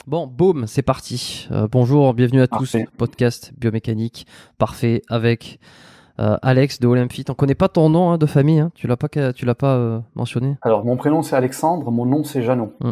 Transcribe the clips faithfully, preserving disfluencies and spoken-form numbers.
Bon, boum, c'est parti. Euh, bonjour, bienvenue à tous. Parfait. Podcast biomécanique parfait avec euh, Alex de Olympfit. On connaît pas ton nom hein, de famille, hein. Tu l'as pas, tu l'as pas euh, mentionné. Alors, mon prénom c'est Alexandre, mon nom c'est Jeannot. Hum.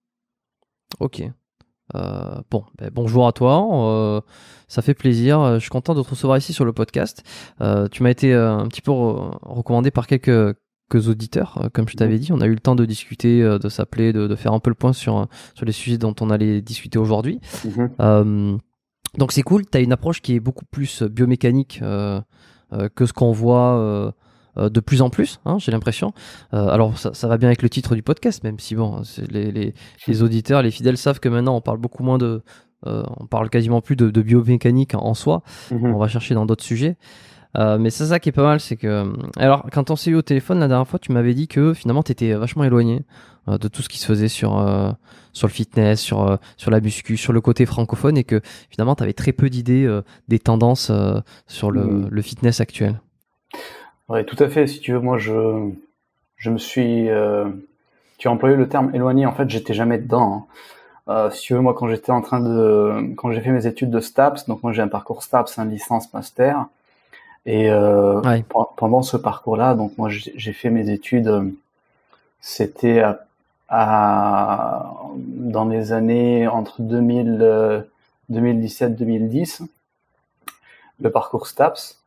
Ok. Euh, bon, ben, bonjour à toi. Euh, ça fait plaisir. Je suis content de te recevoir ici sur le podcast. Euh, tu m'as été euh, un petit peu re- recommandé par quelques quelques auditeurs, euh, comme je t'avais dit. On a eu le temps de discuter, euh, de s'appeler, de, de faire un peu le point sur sur les sujets dont on allait discuter aujourd'hui. Mhm. Euh, donc c'est cool, tu as une approche qui est beaucoup plus biomécanique euh, euh, que ce qu'on voit euh, euh, de plus en plus, hein, j'ai l'impression. Euh, alors ça, ça va bien avec le titre du podcast, même si bon, c'est les, les, les auditeurs, les fidèles savent que maintenant on parle beaucoup moins de... Euh, on parle quasiment plus de, de biomécanique en, en soi, Mhm. on va chercher dans d'autres sujets. Euh, mais c'est ça qui est pas mal, c'est que... Alors, quand on s'est eu au téléphone la dernière fois, tu m'avais dit que finalement, tu étais vachement éloigné euh, de tout ce qui se faisait sur, euh, sur le fitness, sur, euh, sur la muscu, sur le côté francophone, et que finalement, tu avais très peu d'idées euh, des tendances euh, sur le, Mhm. le fitness actuel. Ouais, tout à fait. Si tu veux, moi, je, je me suis. Euh, tu as employé le terme éloigné. En fait, j'étais jamais dedans, hein. Euh, si tu veux, moi, quand j'étais en train de, quand j'ai fait mes études de STAPS, donc moi j'ai un parcours STAPS, un licence master, et euh, Ouais. pe- pendant ce parcours-là, donc moi j'ai j'ai fait mes études. euh, C'était à, à- dans les années entre deux mille, euh, deux mille dix-sept deux mille dix, le parcours STAPS.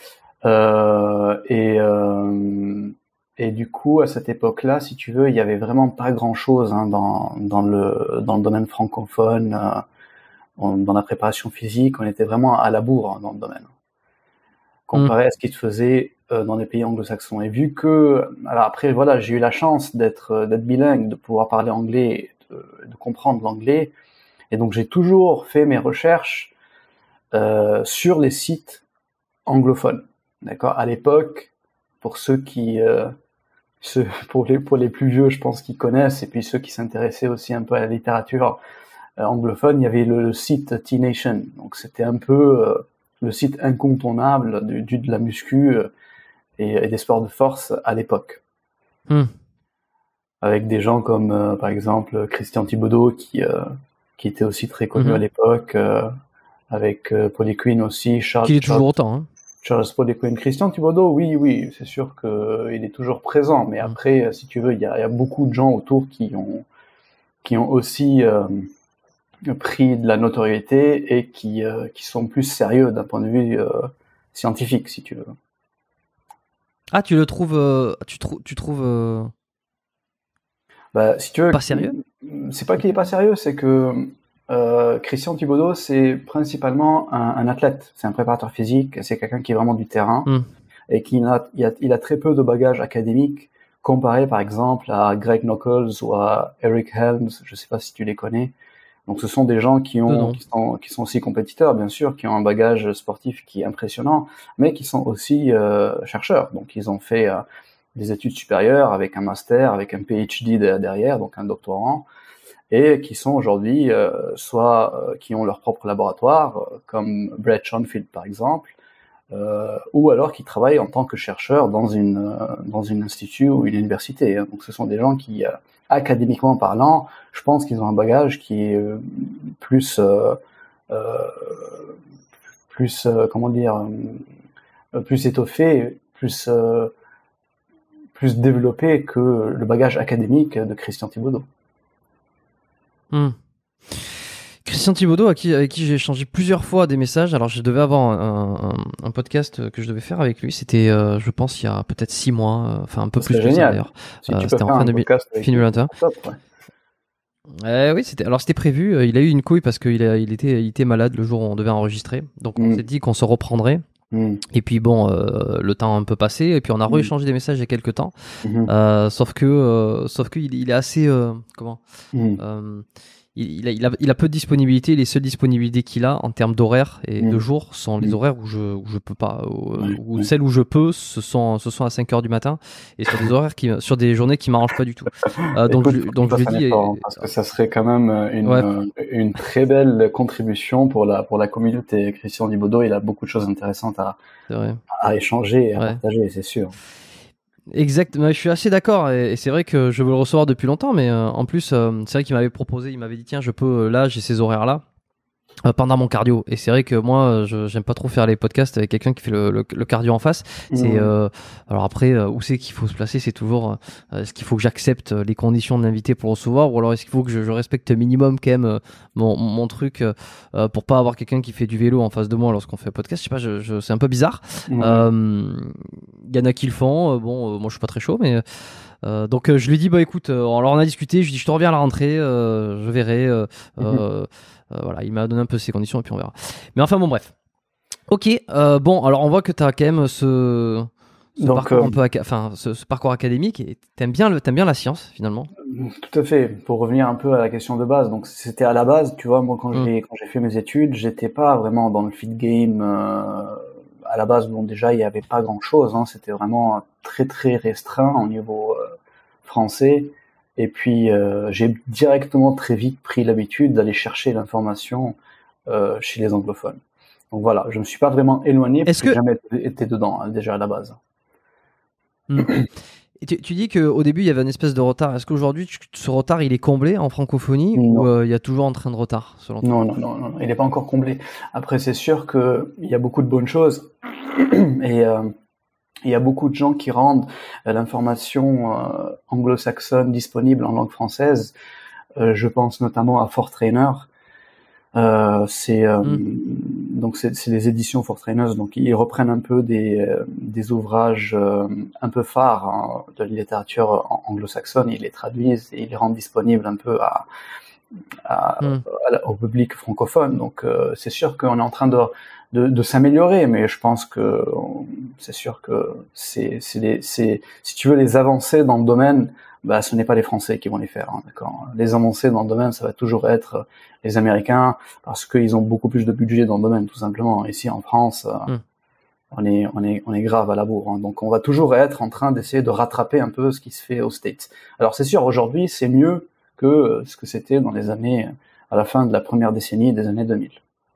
Euh, et, euh, et du coup, à cette époque-là, si tu veux, il y avait vraiment pas grand-chose hein, dans, dans, le, dans le domaine francophone, euh, on- dans la préparation physique. On était vraiment à la bourre hein, dans le domaine, Mm. comparé à ce qui se faisait euh, dans les pays anglo-saxons. Et vu que, alors après, voilà, j'ai eu la chance d'être euh, d'être bilingue, de pouvoir parler anglais, de, de comprendre l'anglais, et donc j'ai toujours fait mes recherches euh, sur les sites anglophones. D'accord. À l'époque, pour ceux qui, euh, ceux, pour les pour les plus vieux, je pense qu'ils connaissent, et puis ceux qui s'intéressaient aussi un peu à la littérature euh, anglophone, il y avait le, le site T-Nation. Donc c'était un peu euh, le site incontournable du, du de la muscu euh, et, et des sports de force à l'époque, Mm. avec des gens comme euh, par exemple Christian Thibaudeau qui euh, qui était aussi très connu à Mhm. l'époque, euh, avec euh, Polly Quinn aussi, Charles, Qu'il est Charles toujours autant. Hein. Charles Polly Quinn, Christian Thibaudeau, oui, oui, c'est sûr que euh, il est toujours présent, mais Mm. après, euh, si tu veux, il y a, il y a beaucoup de gens autour qui ont qui ont aussi euh, pris de la notoriété et qui euh, qui sont plus sérieux d'un point de vue euh, scientifique, si tu veux. Ah, tu le trouves... euh, tu, trou- tu trouves... euh, Bah, si tu veux, pas sérieux? c'est pas qu'il est pas sérieux, c'est que euh, Christian Thibaudeau, c'est principalement un, un athlète, c'est un préparateur physique, c'est quelqu'un qui est vraiment du terrain Mm. et qui a, il a, il a très peu de bagages académiques comparé par exemple à Greg Knuckles ou à Eric Helms, je sais pas si tu les connais. Donc ce sont des gens qui De ont nom. qui sont qui sont aussi compétiteurs bien sûr, qui ont un bagage sportif qui est impressionnant, mais qui sont aussi euh, chercheurs. Donc ils ont fait euh, des études supérieures avec un master, avec un P H D de- derrière, donc un doctorant, et qui sont aujourd'hui euh, soit euh, qui ont leur propre laboratoire, euh, comme Brett Schoenfield par exemple, euh, ou alors qui travaillent en tant que chercheurs dans une euh, dans une institut ou une université. hein. Donc ce sont des gens qui, euh, académiquement parlant, je pense qu'ils ont un bagage qui est euh, plus euh, euh, plus euh, comment dire euh, plus étoffé, plus euh, plus développé que le bagage académique de Christian Thibaudeau. Mm. Christian Thibaudeau, à qui, avec qui j'ai échangé plusieurs fois des messages. Alors, je devais avoir un, un, un podcast que je devais faire avec lui. C'était, euh, je pense, il y a peut-être six mois, euh, enfin un peu Ce plus serait que ça génial. d'ailleurs. Si Euh, tu peux c'était en faire fin un de podcast avec deux mille lui, vingt et un. c'est top, ouais. Euh, oui, c'était. Alors, c'était prévu. Euh, Il a eu une couille parce qu'il a, il était, il était malade le jour où on devait enregistrer. Donc, on Mm. s'est dit qu'on se reprendrait. Mm. Et puis bon, euh, le temps a un peu passé. Et puis on a Mm. rééchangé des messages il y a quelques temps. Mm. Euh, sauf que, euh, sauf que il, il est assez, euh, comment Mm. euh, il, il, a, il, a, il a peu de disponibilité. Les seules disponibilités qu'il a en termes d'horaires et Mm. de jours sont les Mm. horaires où je, où je peux pas, où, Ouais, où ouais. celles où je peux, ce sont, ce sont à cinq heures du matin et sur des horaires qui, sur des journées qui m'arrangent pas du tout. Euh, donc, Écoute, je, faut que tu donc je lui fasses un dis, effort, euh, hein, parce que ça serait quand même euh, une, ouais, euh, une très belle contribution pour la, pour la communauté. Christian Thibaudeau, il a beaucoup de choses intéressantes à, c'est vrai, à échanger et à ouais. partager, c'est sûr. Exact, je suis assez d'accord et, et c'est vrai que je veux le recevoir depuis longtemps, mais euh, en plus, euh, c'est vrai qu'il m'avait proposé, il m'avait dit tiens, je peux, là, j'ai ces horaires-là. Euh, pendant mon cardio, et c'est vrai que moi je j'aime pas trop faire les podcasts avec quelqu'un qui fait le, le, le cardio en face. C'est Mmh. euh, alors après euh, où c'est qu'il faut se placer, c'est toujours euh, est-ce qu'il faut que j'accepte les conditions de l'invité pour recevoir, ou alors est-ce qu'il faut que je, je respecte minimum quand même euh, mon, mon truc euh, pour pas avoir quelqu'un qui fait du vélo en face de moi lorsqu'on fait un podcast. Je sais pas, je, je, c'est un peu bizarre. Il Mmh. euh, y en a qui le font, euh, bon euh, moi je suis pas très chaud, mais euh, donc euh, je lui dis bah écoute, euh, alors on a discuté, je lui dis je te reviens à la rentrée, euh, je verrai. Euh, Mmh. euh, euh, voilà, il m'a donné un peu ses conditions et puis on verra. Mais enfin bon bref. Ok, euh, bon alors on voit que tu as quand même ce, ce Donc, parcours euh, un peu, aca- enfin ce, ce parcours académique, et t'aimes bien le, t'aimes bien la science finalement. tout à fait. Pour revenir un peu à la question de base, donc c'était à la base, tu vois, moi quand Mm. j'ai quand j'ai fait mes études, j'étais pas vraiment dans le fit game. Euh, à la base, bon déjà il y avait pas grand chose, hein, c'était vraiment très très restreint au niveau euh, français. Et puis euh, j'ai directement très vite pris l'habitude d'aller chercher l'information euh, chez les anglophones. Donc voilà, je me suis pas vraiment éloigné parce Est-ce que j'ai que jamais été été dedans hein, déjà à la base. Mm. Et tu, tu dis qu'au début il y avait une espèce de retard. Est-ce qu'aujourd'hui tu- ce retard il est comblé en francophonie, ou Non. euh, il y a toujours un train de retard selon toi? Non, non, non, non, il n'est pas encore comblé. Après, c'est sûr que il y a beaucoup de bonnes choses et euh, il y a beaucoup de gens qui rendent euh, l'information euh, anglo-saxonne disponible en langue française. Euh, je pense notamment à Fort Trainer. Euh, c'est euh, Mm. donc c'est c'est les éditions Fort Trainers, donc ils reprennent un peu des euh, des ouvrages euh, un peu phares hein, de la littérature anglo-saxonne, ils les traduisent et ils les rendent disponibles un peu à À, Mm. à, au public francophone. Donc euh, c'est sûr qu'on est en train de, de, de s'améliorer, mais je pense que c'est sûr que c'est, c'est, les, c'est si tu veux les avancées dans le domaine, bah ce n'est pas les Français qui vont les faire. Hein, d'accord. Les avancées dans le domaine, ça va toujours être les Américains parce qu'ils ont beaucoup plus de budget dans le domaine, tout simplement. Ici en France. Euh, Mm. on est, on est, on est grave à la bourre. Hein. Donc, on va toujours être en train d'essayer de rattraper un peu ce qui se fait aux States. Alors, c'est sûr, aujourd'hui, c'est mieux que ce que c'était dans les années, à la fin de la première décennie des années deux mille.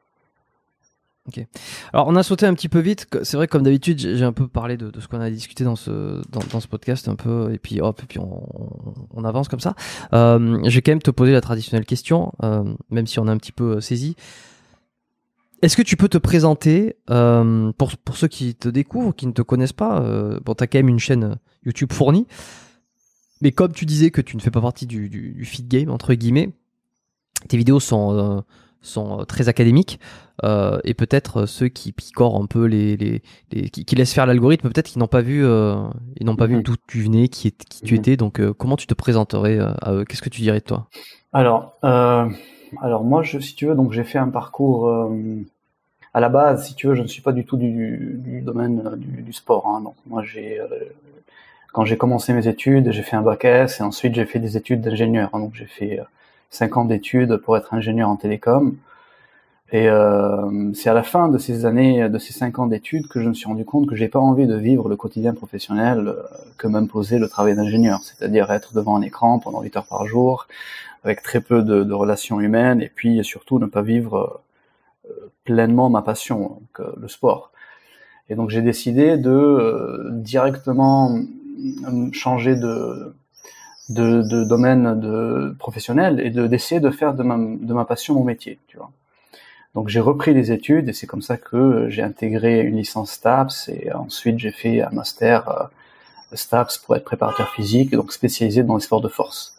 Ok. Alors on a sauté un petit peu vite. C'est vrai que comme d'habitude, j'ai un peu parlé de, de ce qu'on a discuté dans ce dans, dans ce podcast un peu, et puis hop, et puis on, on avance comme ça. Euh, je vais quand même te poser la traditionnelle question, euh, même si on a un petit peu saisi. Est-ce que tu peux te présenter euh, pour pour ceux qui te découvrent, qui ne te connaissent pas? Euh, bon, t'as quand même une chaîne YouTube fournie, mais comme tu disais que tu ne fais pas partie du, du, du feed game entre guillemets, tes vidéos sont euh, sont très académiques, euh, et peut-être ceux qui picorent un peu les, les, les qui, qui laissent faire l'algorithme, peut-être qu'ils n'ont pas vu euh, ils n'ont pas Mm-hmm. vu d'où tu venais, qui, est, qui tu Mm-hmm. étais. Donc euh, comment tu te présenterais euh, à eux? Qu'est-ce que tu dirais de toi? Alors, euh, alors moi, je, si tu veux, donc j'ai fait un parcours euh, à la base. Si tu veux, je ne suis pas du tout du, du domaine euh, du, du sport. Hein. Donc moi, j'ai euh, quand j'ai commencé mes études, j'ai fait un bac S et ensuite j'ai fait des études d'ingénieur. Hein. Donc j'ai fait euh, cinq ans d'études pour être ingénieur en télécom. Et euh, c'est à la fin de ces années, de ces cinq ans d'études, que je me suis rendu compte que j'ai pas envie de vivre le quotidien professionnel euh, que m'imposait le travail d'ingénieur, c'est-à-dire être devant un écran pendant huit heures par jour, avec très peu de, de relations humaines, et puis surtout ne pas vivre euh, pleinement ma passion, donc euh, le sport. Et donc j'ai décidé de euh, directement changer de de, de domaine de professionnel et de d'essayer de faire de ma de ma passion mon métier, tu vois. Donc j'ai repris les études et c'est comme ça que j'ai intégré une licence STAPS et ensuite j'ai fait un master euh, STAPS pour être préparateur physique, donc spécialisé dans les sports de force.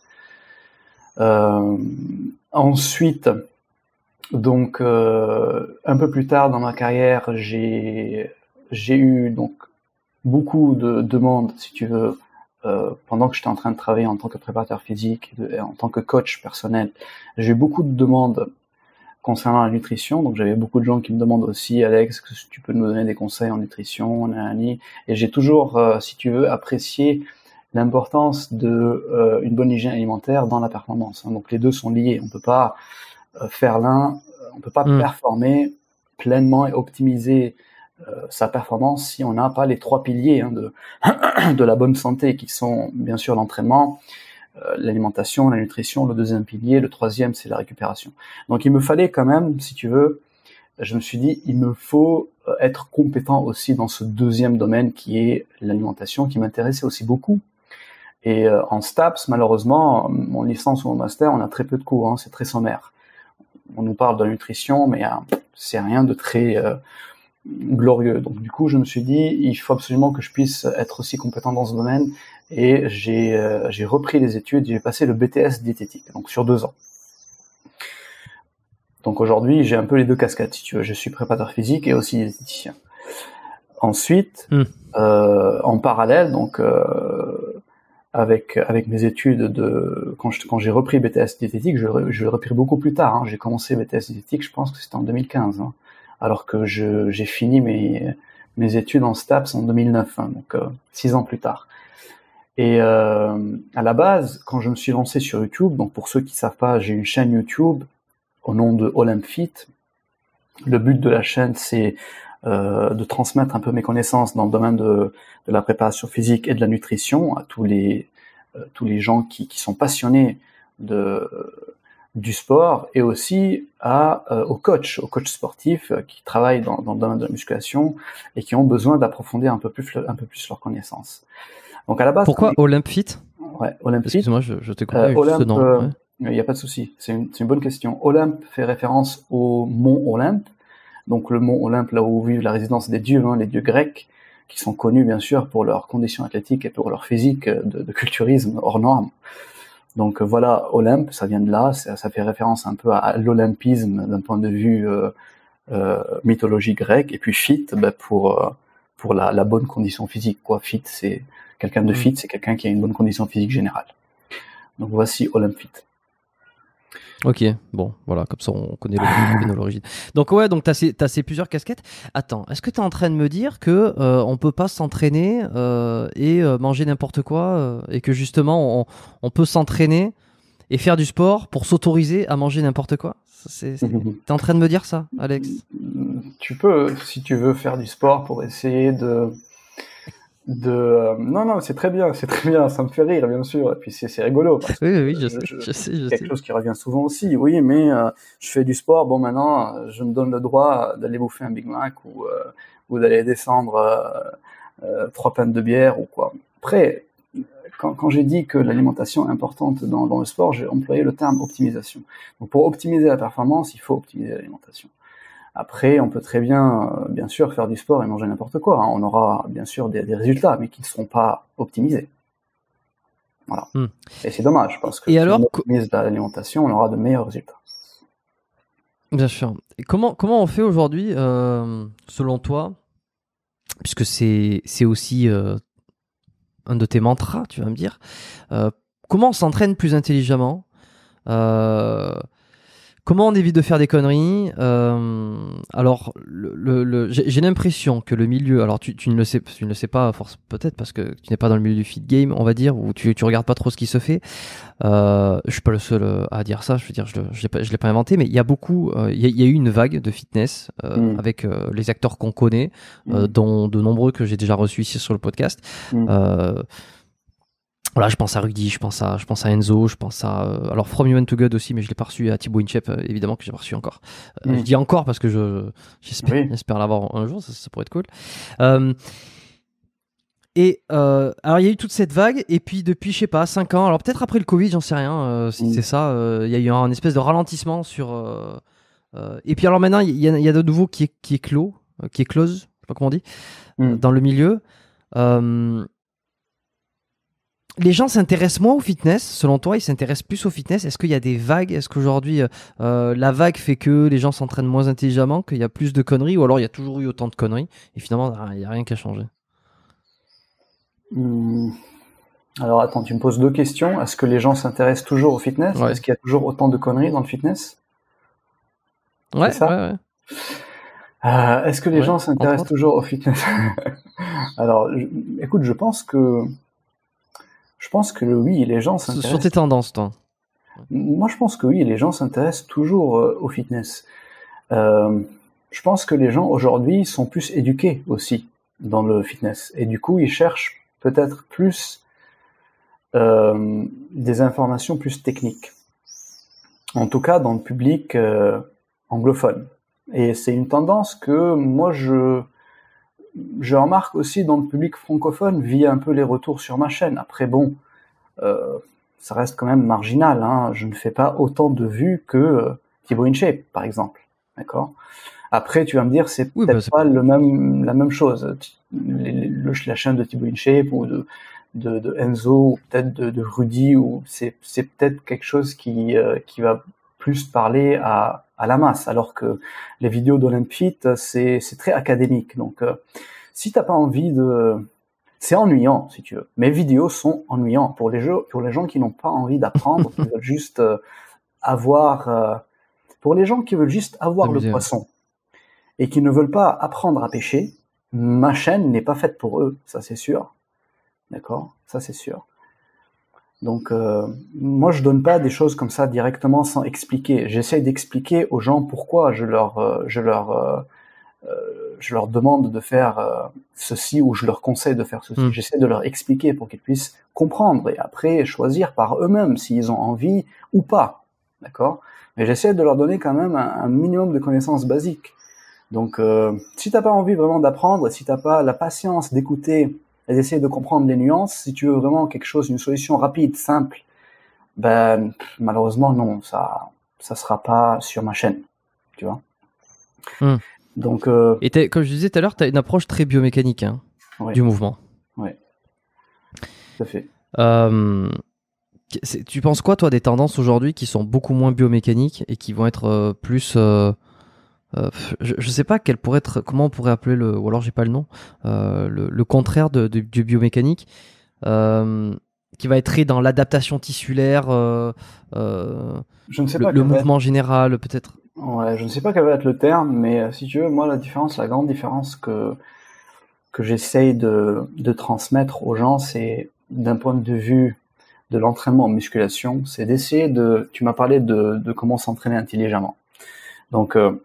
Euh, ensuite, donc euh, un peu plus tard dans ma carrière, j'ai j'ai eu donc beaucoup de demandes, si tu veux, euh, pendant que j'étais en train de travailler en tant que préparateur physique et, de, et en tant que coach personnel. J'ai eu beaucoup de demandes concernant la nutrition, donc j'avais beaucoup de gens qui me demandent aussi, Alex, que tu peux nous donner des conseils en nutrition, nanani. Et j'ai toujours, euh, si tu veux, apprécié l'importance de euh, une bonne hygiène alimentaire dans la performance. Hein. Donc les deux sont liés. On peut pas euh, faire l'un, on peut pas Mm. performer pleinement et optimiser euh, sa performance si on n'a pas les trois piliers hein, de de la bonne santé, qui sont bien sûr l'entraînement, Euh, l'alimentation, la nutrition, le deuxième pilier, le troisième c'est la récupération. Donc il me fallait quand même, si tu veux, je me suis dit, il me faut être compétent aussi dans ce deuxième domaine qui est l'alimentation, qui m'intéressait aussi beaucoup. Et euh, en STAPS, malheureusement, mon licence ou mon master, on a très peu de cours, hein, c'est très sommaire. On nous parle de la nutrition, mais euh, c'est rien de très euh, glorieux. Donc du coup, je me suis dit, il faut absolument que je puisse être aussi compétent dans ce domaine. Et j'ai euh, j'ai repris les études, j'ai passé le B T S diététique, donc sur deux ans. Donc aujourd'hui, j'ai un peu les deux casquettes, si tu veux. Je suis préparateur physique et aussi diététicien. Ensuite, mmh. euh, en parallèle, donc euh, avec avec mes études de quand je, quand j'ai repris B T S diététique, je, je l'ai repris beaucoup plus tard. Hein. J'ai commencé B T S diététique, je pense que c'était en deux mille quinze, hein, alors que je j'ai fini mes mes études en STAPS en deux mille neuf, hein, donc euh, six ans plus tard. Et euh, à la base, quand je me suis lancé sur YouTube, donc pour ceux qui savent pas, j'ai une chaîne YouTube au nom de OlympFit. Le but de la chaîne, c'est euh, de transmettre un peu mes connaissances dans le domaine de, de la préparation physique et de la nutrition à tous les euh, tous les gens qui, qui sont passionnés de du sport, et aussi à euh, aux coachs, aux coachs sportifs euh, qui travaillent dans, dans le domaine de la musculation et qui ont besoin d'approfondir un peu plus un peu plus leurs connaissances. Donc à la base. Pourquoi OlympFit ? Ouais, OlympFit. Excuse-moi, je, je t'ai coupé euh, juste Olympe, ce nom. Ouais. Il n'y a pas de souci, c'est une, c'est une bonne question. Olympe fait référence au mont Olympe, donc le mont Olympe, là où vivent la résidence des dieux, hein, les dieux grecs, qui sont connus bien sûr pour leurs conditions athlétiques et pour leur physique de, de culturisme hors norme. Donc voilà, Olympe, ça vient de là, ça, ça fait référence un peu à, à l'olympisme d'un point de vue euh, euh, mythologie grecque, et puis fit, ben pour euh, pour la, la bonne condition physique, quoi. Fit, c'est quelqu'un de fit, c'est quelqu'un qui a une bonne condition physique générale. Donc voici OlympFit. Ok, bon, voilà, comme ça on connaît l'origine. Donc ouais, donc t'as ces, t'as ces plusieurs casquettes. Attends, est-ce que t'es en train de me dire que euh, on peut pas s'entraîner euh, et euh, manger n'importe quoi euh, et que justement on, on peut s'entraîner et faire du sport pour s'autoriser à manger n'importe quoi? C'est, c'est... T'es en train de me dire ça, Alex? Tu peux, si tu veux, faire du sport pour essayer de... de euh, non non c'est très bien c'est très bien ça me fait rire bien sûr, et puis c'est c'est rigolo parce oui que oui je, je, sais je, je sais je quelque sais. chose qui revient souvent aussi, oui, mais euh, je fais du sport, bon maintenant je me donne le droit d'aller bouffer un Big Mac ou euh, ou d'aller descendre euh, euh, trois pintes de bière ou quoi. Après, quand, quand j'ai dit que l'alimentation est importante dans, dans le sport, j'ai employé le terme optimisation. Donc pour optimiser la performance, il faut optimiser l'alimentation. Après, on peut très bien, euh, bien sûr, faire du sport et manger n'importe quoi. Hein. On aura bien sûr des, des résultats, mais qui ne seront pas optimisés. Voilà. Hmm. Et c'est dommage, parce que et si alors, on optimise l'alimentation, on aura de meilleurs résultats. Bien sûr. Et comment, comment on fait aujourd'hui, euh, selon toi, puisque c'est, c'est aussi euh, un de tes mantras, tu vas me dire, euh, comment on s'entraîne plus intelligemment euh, Comment on évite de faire des conneries euh, Alors, le, le, le, j'ai, j'ai l'impression que le milieu, alors tu, tu ne le sais, tu ne le sais pas, force peut-être parce que tu n'es pas dans le milieu du feed game, on va dire, ou tu, tu regardes pas trop ce qui se fait. Euh, je suis pas le seul à dire ça. Je veux dire, je, je l'ai pas, je l'ai pas inventé, mais il y a beaucoup, il euh, y, y a eu une vague de fitness euh, mmh. avec euh, les acteurs qu'on connaît, euh, mmh. dont de nombreux que j'ai déjà reçus ici sur le podcast. Mmh. Euh, Voilà, je pense à Rudy, je pense à, je pense à Enzo, je pense à euh, alors From Human to God aussi, mais je l'ai pas reçu, à Thibaut Inchep euh, évidemment que j'ai pas reçu encore. Euh, mm. Je dis encore parce que je j'espère, oui. j'espère l'avoir un jour, ça, ça pourrait être cool. Euh, et euh, alors il y a eu toute cette vague, et puis depuis je sais pas cinq ans, alors peut-être après le Covid, j'en sais rien euh, si mm. c'est ça. Il euh, y a eu un, un espèce de ralentissement sur. Euh, euh, et puis alors maintenant il y, y, y a de nouveau qui est qui est clos, euh, qui est close, je sais pas comment on dit, mm. euh, dans le milieu. Euh, Les gens s'intéressent moins au fitness, selon toi, ils s'intéressent plus au fitness. Est-ce qu'il y a des vagues? Est-ce qu'aujourd'hui, euh, la vague fait que les gens s'entraînent moins intelligemment, qu'il y a plus de conneries, ou alors il y a toujours eu autant de conneries, et finalement, il n'y a rien qui a changé? Mmh. Alors attends, tu me poses deux questions. Est-ce que les gens s'intéressent toujours au fitness? Ouais. Est-ce qu'il y a toujours autant de conneries dans le fitness? Ouais, c'est ça ouais, ouais. Euh, est-ce que les ouais, gens s'intéressent toujours au fitness? Alors, je, écoute, je pense que Je pense que oui, les gens s'intéressent... Sur tes tendances, toi? Moi, je pense que oui, les gens s'intéressent toujours euh, au fitness. Euh, je pense que les gens, aujourd'hui, sont plus éduqués aussi dans le fitness. Et du coup, ils cherchent peut-être plus euh, des informations plus techniques. En tout cas, dans le public euh, anglophone. Et c'est une tendance que moi je je remarque aussi dans le public francophone via un peu les retours sur ma chaîne. Après bon, euh, ça reste quand même marginal, hein. Je ne fais pas autant de vues que euh, Thibaut InShape, par exemple. D'accord. Après, tu vas me dire, c'est Oui, peut-être bah, c'est... pas le même, la même chose. Les- les- le- la chaîne de Thibaut InShape ou de, de, de Enzo ou peut-être de, de Rudy, ou c'est, c'est peut-être quelque chose qui, euh, qui va plus parler à, à la masse, alors que les vidéos d'Olympfit, c'est, c'est très académique. Donc, euh, si t'as pas envie de, c'est ennuyant, si tu veux. Mes vidéos sont ennuyantes pour les jeux, pour les gens qui n'ont pas envie d'apprendre, qui veulent juste euh, avoir, euh, pour les gens qui veulent juste avoir le S'amuser, ouais. poisson et qui ne veulent pas apprendre à pêcher, ma chaîne n'est pas faite pour eux, ça c'est sûr. D'accord? Ça c'est sûr. Donc euh, moi je donne pas des choses comme ça directement sans expliquer. J'essaie d'expliquer aux gens pourquoi je leur euh, je leur euh, euh, je leur demande de faire euh, ceci ou je leur conseille de faire ceci. Hmm. J'essaie de leur expliquer pour qu'ils puissent comprendre et après choisir par eux-mêmes s'ils ont envie ou pas. D'accord? Mais j'essaie de leur donner quand même un, un minimum de connaissances basiques. Donc, euh, si t'as pas envie vraiment d'apprendre, si t'as pas la patience d'écouter et d'essayer de comprendre les nuances, si tu veux vraiment quelque chose, une solution rapide, simple, ben pff, malheureusement non, ça, ça sera pas sur ma chaîne, tu vois. Hmm. Donc, euh, Et t'as- comme je disais tout à l'heure, tu as une approche très biomécanique, hein, ouais, du mouvement. ouais, tout à fait. Euh, c'est- tu penses quoi, toi, des tendances aujourd'hui qui sont beaucoup moins biomécaniques et qui vont être euh, plus... euh, euh, je, je sais pas quel pourrait être, comment on pourrait appeler le... Ou alors j'ai pas le nom. euh, le, le contraire de, de- du biomécanique. euh, qui va être très dans l'adaptation tissulaire, euh, euh, Je ne sais le, pas le quel va être, mouvement général, peut-être. ouais, je ne sais pas quel va être le terme, mais euh, si tu veux, moi la différence, la grande différence que que j'essaye de de transmettre aux gens, c'est d'un point de vue de l'entraînement en musculation, c'est d'essayer de, tu m'as parlé de, de comment s'entraîner intelligemment. Donc, euh,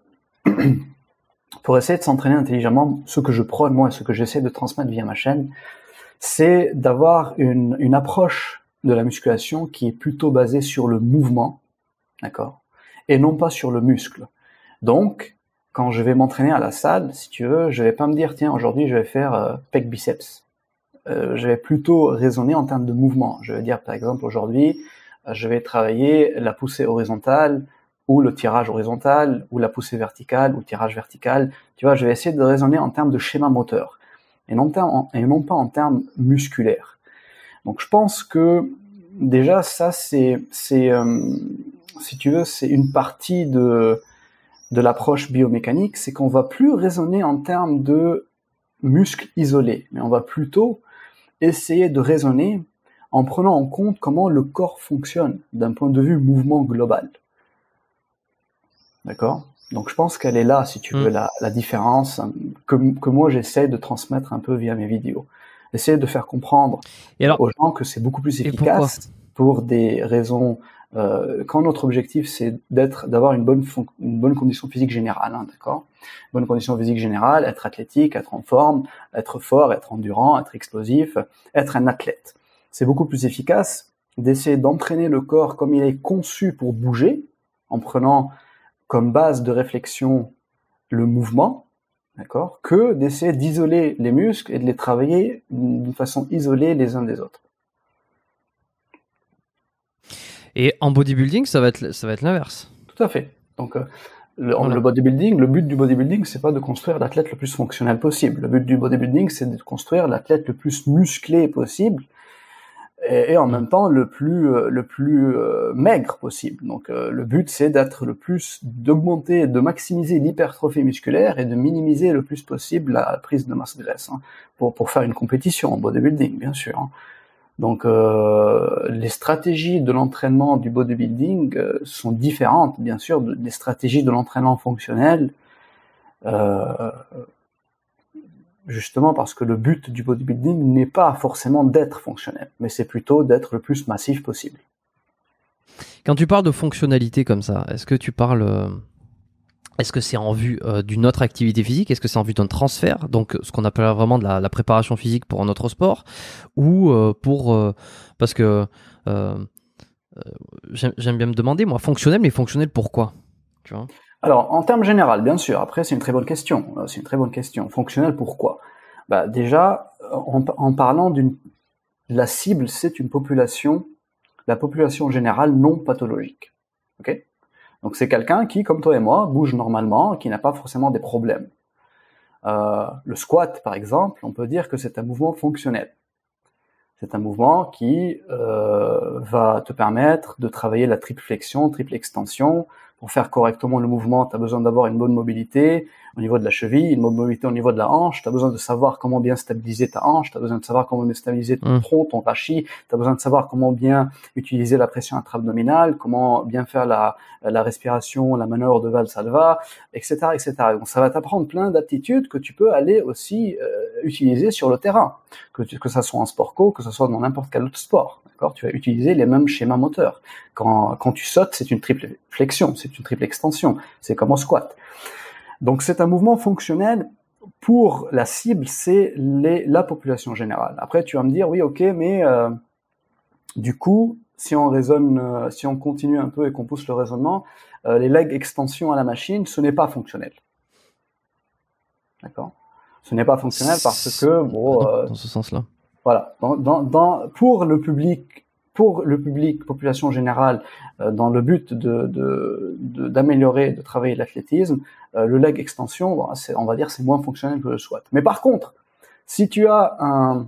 pour essayer de s'entraîner intelligemment, ce que je prône, moi, et ce que j'essaie de transmettre via ma chaîne, c'est d'avoir une, une approche de la musculation qui est plutôt basée sur le mouvement, d'accord, et non pas sur le muscle. Donc, quand je vais m'entraîner à la salle, si tu veux, je vais pas me dire, tiens, aujourd'hui, je vais faire euh, pec biceps. Euh, je vais plutôt raisonner en termes de mouvement. Je vais dire, par exemple, aujourd'hui, euh, je vais travailler la poussée horizontale ou le tirage horizontal ou la poussée verticale ou le tirage vertical. Tu vois, je vais essayer de raisonner en termes de schéma moteur et non, en, et non pas en termes musculaires. Donc, je pense que déjà, ça, c'est, c'est euh, si tu veux, c'est une partie de, de l'approche biomécanique, c'est qu'on va plus raisonner en termes de muscles isolés, mais on va plutôt essayer de raisonner en prenant en compte comment le corps fonctionne d'un point de vue mouvement global. D'accord? Donc je pense qu'elle est là, si tu veux, Mm. la, la différence que, que moi j'essaie de transmettre un peu via mes vidéos. Essayer de faire comprendre Et alors, aux gens que c'est beaucoup plus et pourquoi? efficace pour des raisons... Euh, quand notre objectif c'est d'être, d'avoir une bonne, fon- une bonne condition physique générale, hein, d'accord? Bonne condition physique générale, être athlétique, être en forme, être fort, être endurant, être explosif, être un athlète. C'est beaucoup plus efficace d'essayer d'entraîner le corps comme il est conçu pour bouger, en prenant comme base de réflexion le mouvement, d'accord, que d'essayer d'isoler les muscles et de les travailler d'une façon isolée les uns des autres. Et en bodybuilding, ça va être, ça va être l'inverse. Tout à fait. Donc, euh, le, Voilà. le bodybuilding, le but du bodybuilding, c'est pas de construire l'athlète le plus fonctionnel possible. Le but du bodybuilding, c'est de construire l'athlète le plus musclé possible et, et en Mm. même temps le plus euh, le plus euh, maigre possible. Donc, euh, le but, c'est d'être le plus, d'augmenter, de maximiser l'hypertrophie musculaire et de minimiser le plus possible la prise de masse graisse, hein, pour pour faire une compétition en bodybuilding, bien sûr, hein. Donc, euh, les stratégies de l'entraînement du bodybuilding euh, sont différentes, bien sûr, des stratégies de l'entraînement fonctionnel, euh, justement parce que le but du bodybuilding n'est pas forcément d'être fonctionnel, mais c'est plutôt d'être le plus massif possible. Quand tu parles de fonctionnalité comme ça, est-ce que tu parles, euh, est-ce que c'est en vue euh, d'une autre activité physique? Est-ce que c'est en vue d'un transfert? Donc, ce qu'on appelle vraiment de la, la préparation physique pour un autre sport? Ou euh, pour... euh, parce que euh, euh, j'aime, j'aime bien me demander, moi, fonctionnel, mais fonctionnel pourquoi? Tu vois? Alors, en termes général, bien sûr. Après, c'est une très bonne question. C'est une très bonne question. Fonctionnel, pourquoi? Bah, déjà, en, en parlant d'une, la cible, c'est une population, la population générale non pathologique. Ok? Donc, c'est quelqu'un qui, comme toi et moi, bouge normalement, qui n'a pas forcément des problèmes. Euh, le squat, par exemple, on peut dire que c'est un mouvement fonctionnel. C'est un mouvement qui euh, va te permettre de travailler la triple flexion, triple extension. Pour faire correctement le mouvement, tu as besoin d'avoir une bonne mobilité au niveau de la cheville, une bonne mobilité au niveau de la hanche. Tu as besoin de savoir comment bien stabiliser ta hanche, tu as besoin de savoir comment bien stabiliser ton Mmh. tronc, ton rachis, tu as besoin de savoir comment bien utiliser la pression intra-abdominale, comment bien faire la, la respiration, la manœuvre de Valsalva, et cetera, et cetera. Donc ça va t'apprendre plein d'aptitudes que tu peux aller aussi euh, utiliser sur le terrain, que, tu, que ça soit en sport co, que ce soit dans n'importe quel autre sport. D'accord ? Tu vas utiliser les mêmes schémas moteurs. Quand, quand tu sautes, c'est une triple flexion, c'est une triple extension, c'est comme au squat. Donc c'est un mouvement fonctionnel. Pour la cible, c'est les, la population générale. Après, tu vas me dire, oui, ok, mais euh, du coup, si on raisonne, euh, si on continue un peu et qu'on pousse le raisonnement, euh, les leg extensions à la machine, ce n'est pas fonctionnel. D'accord ? Ce n'est pas fonctionnel parce que, bon, euh, dans ce sens-là. Voilà. Dans, dans, dans, pour le public, pour le public, population générale, euh, dans le but de, de, de, d'améliorer, de travailler l'athlétisme, euh, le leg extension, bon, c'est, on va dire, c'est moins fonctionnel que le squat. Mais par contre, si tu as un,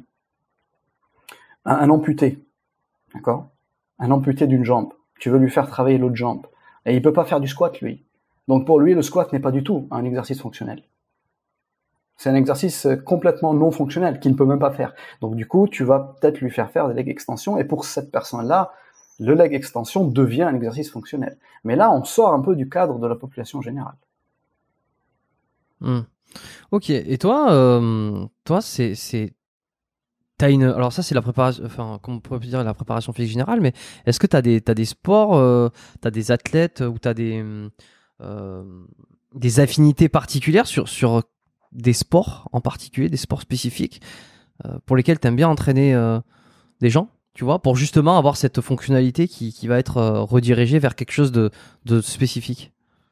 un, un amputé, d'accord, un amputé d'une jambe, tu veux lui faire travailler l'autre jambe, et il peut pas faire du squat lui. Donc pour lui, le squat n'est pas du tout un exercice fonctionnel. C'est un exercice complètement non fonctionnel qu'il ne peut même pas faire. Donc du coup, tu vas peut-être lui faire faire des leg extensions et pour cette personne-là, le leg extension devient un exercice fonctionnel. Mais là, on sort un peu du cadre de la population générale. Mmh. Ok. Et toi, euh, toi, c'est, c'est, t'as une. Alors ça, c'est la préparation. Enfin, comment on pourrait dire la préparation physique générale. Mais est-ce que t'as des, t'as des sports, euh, t'as des athlètes ou t'as des, euh, des affinités particulières sur sur des sports en particulier, des sports spécifiques euh, pour lesquels t'aimes bien entraîner euh, des gens, tu vois, pour justement avoir cette fonctionnalité qui, qui va être euh, redirigée vers quelque chose de, de spécifique.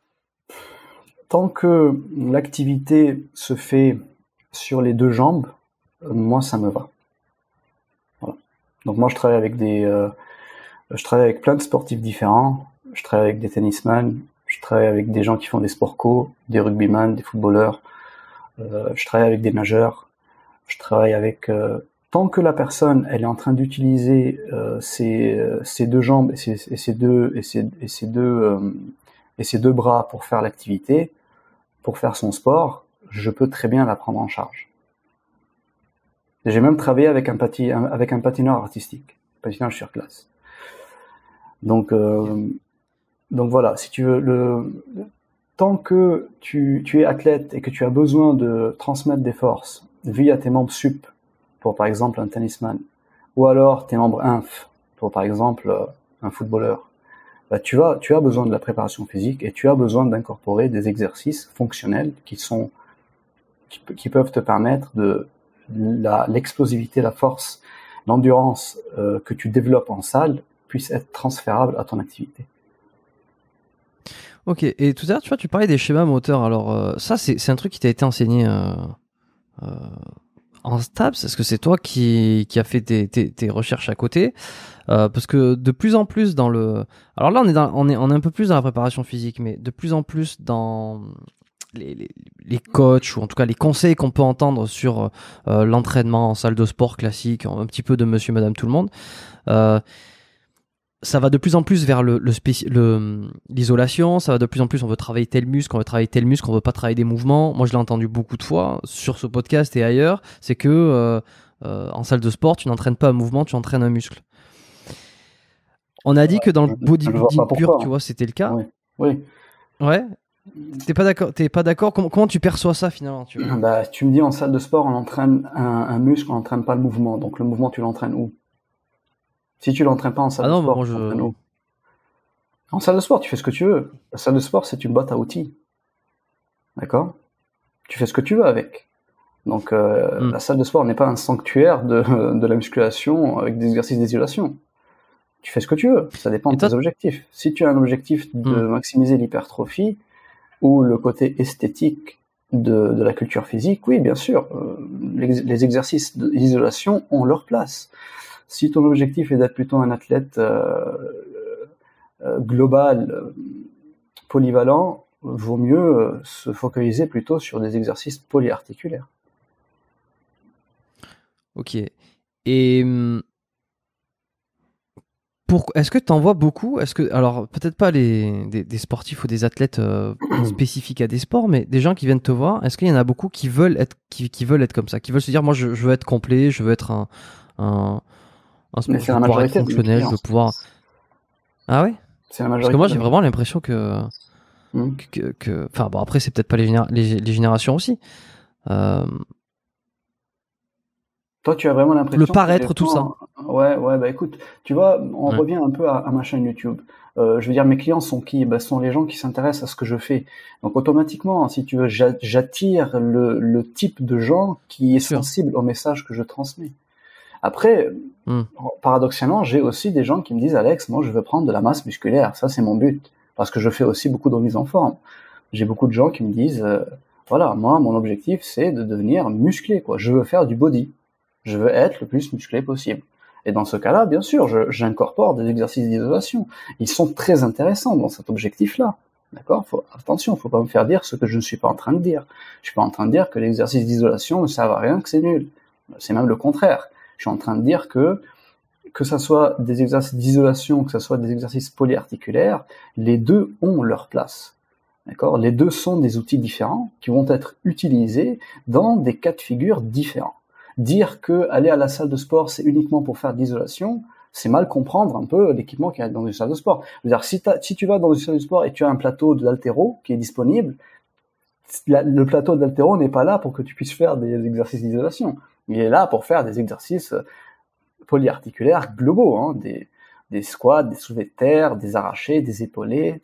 Tant que l'activité se fait sur les deux jambes, moi, ça me va. Voilà. Donc moi, je travaille avec des, euh, je travaille avec plein de sportifs différents. Je travaille avec des tennisman, je travaille avec des gens qui font des sports co, des rugbyman, des footballeurs. Euh, je travaille avec des nageurs. Je travaille avec euh, tant que la personne elle est en train d'utiliser euh, ses, euh, ses deux jambes et ses, et ses deux et ses, et ses deux euh, et ses deux bras pour faire l'activité, pour faire son sport, je peux très bien la prendre en charge. J'ai même travaillé avec un pati, un, avec un patineur artistique, patinage sur glace. Donc euh, donc voilà, si tu veux le tant que tu, tu es athlète et que tu as besoin de transmettre des forces via tes membres sup, pour par exemple un tennisman, ou alors tes membres inf, pour par exemple un footballeur, bah tu as, tu as besoin de la préparation physique et tu as besoin d'incorporer des exercices fonctionnels qui sont, qui, qui peuvent te permettre de la, l'explosivité, la force, l'endurance euh, que tu développes en salle puisse être transférable à ton activité. Ok, et tout à l'heure, tu vois, tu parlais des schémas moteurs. Alors, euh, ça, c'est, c'est un truc qui t'a été enseigné euh, euh, en STAPS. Est-ce que c'est toi qui, qui a fait tes, tes, tes recherches à côté euh, Parce que de plus en plus dans le... Alors là, on est, dans, on, est, on est un peu plus dans la préparation physique, mais de plus en plus dans les, les, les coachs, ou en tout cas les conseils qu'on peut entendre sur euh, l'entraînement en salle de sport classique, un petit peu de monsieur, madame, tout le monde. Euh, ça va de plus en plus vers le, le, spéci- le l'isolation, ça va de plus en plus, on veut travailler tel muscle, on veut travailler tel muscle, on veut pas travailler des mouvements. Moi, je l'ai entendu beaucoup de fois sur ce podcast et ailleurs, c'est que euh, euh, en salle de sport, tu n'entraînes pas un mouvement, tu entraînes un muscle. On a dit que dans le bodybuilding pur, tu vois, c'était le cas. Oui. Oui. Ouais. T'es pas d'accord, t'es pas d'accord. Comment, comment tu perçois ça finalement, tu vois ? Bah, tu me dis en salle de sport, on entraîne un, un muscle, on n'entraîne pas le mouvement. Donc le mouvement, tu l'entraînes où ? Si tu l'entraînes pas en salle ah de non, sport, moi tu je... l'entraînes où ? En salle de sport, tu fais ce que tu veux. La salle de sport, c'est une boîte à outils. D'accord ? Tu fais ce que tu veux avec. Donc euh, mm. la salle de sport n'est pas un sanctuaire de, de la musculation avec des exercices d'isolation. Tu fais ce que tu veux. Ça dépend Et de tes objectifs. Si tu as un objectif de mm. maximiser l'hypertrophie, ou le côté esthétique de, de la culture physique, oui, bien sûr, euh, les, les exercices d'isolation ont leur place. Si ton objectif est d'être plutôt un athlète euh, euh, global, euh, polyvalent, vaut mieux euh, se focaliser plutôt sur des exercices polyarticulaires. Ok. Et pour, est-ce que tu en vois beaucoup? Est-ce que, alors peut-être pas les, des, des sportifs ou des athlètes euh, spécifiques à des sports, mais des gens qui viennent te voir, est-ce qu'il y en a beaucoup qui veulent être, qui, qui veulent être comme ça, qui veulent se dire, moi je, je veux être complet, je veux être un, un, un Mais je c'est veux la pouvoir être majorité de mes fonctionnel, je clients. veux pouvoir. Ah ouais? C'est la Parce majorité. que moi de j'ai mes- vraiment l'impression que, Hmm. que, que, enfin bon après c'est peut-être pas les, généra- les, les générations aussi. Euh, Toi, tu as vraiment le l'impression que les paraître, tout ça. gens... Ouais, ouais, bah écoute, tu vois, on Ouais. revient un peu à, à ma chaîne YouTube. Euh, je veux dire, mes clients sont qui? Bah, ce sont les gens qui s'intéressent à ce que je fais. Donc, automatiquement, si tu veux, j'a- j'attire le, le type de gens qui est Sûr. sensible au message que je transmets. Après, Hmm. paradoxalement, j'ai aussi des gens qui me disent, Alex, moi, je veux prendre de la masse musculaire. Ça, c'est mon but. Parce que je fais aussi beaucoup de remise en forme. J'ai beaucoup de gens qui me disent, euh, voilà, moi, mon objectif, c'est de devenir musclé, quoi. Je veux faire du body. Je veux être le plus musclé possible. Et dans ce cas-là, bien sûr, je, j'incorpore des exercices d'isolation. Ils sont très intéressants dans cet objectif-là. D'accord? Faut, attention, faut pas me faire dire ce que je ne suis pas en train de dire. Je suis pas en train de dire que l'exercice d'isolation ne sert à rien, que c'est nul. C'est même le contraire. Je suis en train de dire que, que ça soit des exercices d'isolation, que ça soit des exercices polyarticulaires, les deux ont leur place. D'accord? Les deux sont des outils différents qui vont être utilisés dans des cas de figure différents. Dire que aller à la salle de sport, c'est uniquement pour faire de l'isolation, c'est mal comprendre un peu l'équipement qu'il y a dans une salle de sport. Je veux dire, si, si tu vas dans une salle de sport et tu as un plateau d'haltéro qui est disponible, la, le plateau d'haltéro n'est pas là pour que tu puisses faire des exercices d'isolation. Il est là pour faire des exercices polyarticulaires globaux, hein, des, des squats, des soulevés de terre, des arrachés, des épaulés.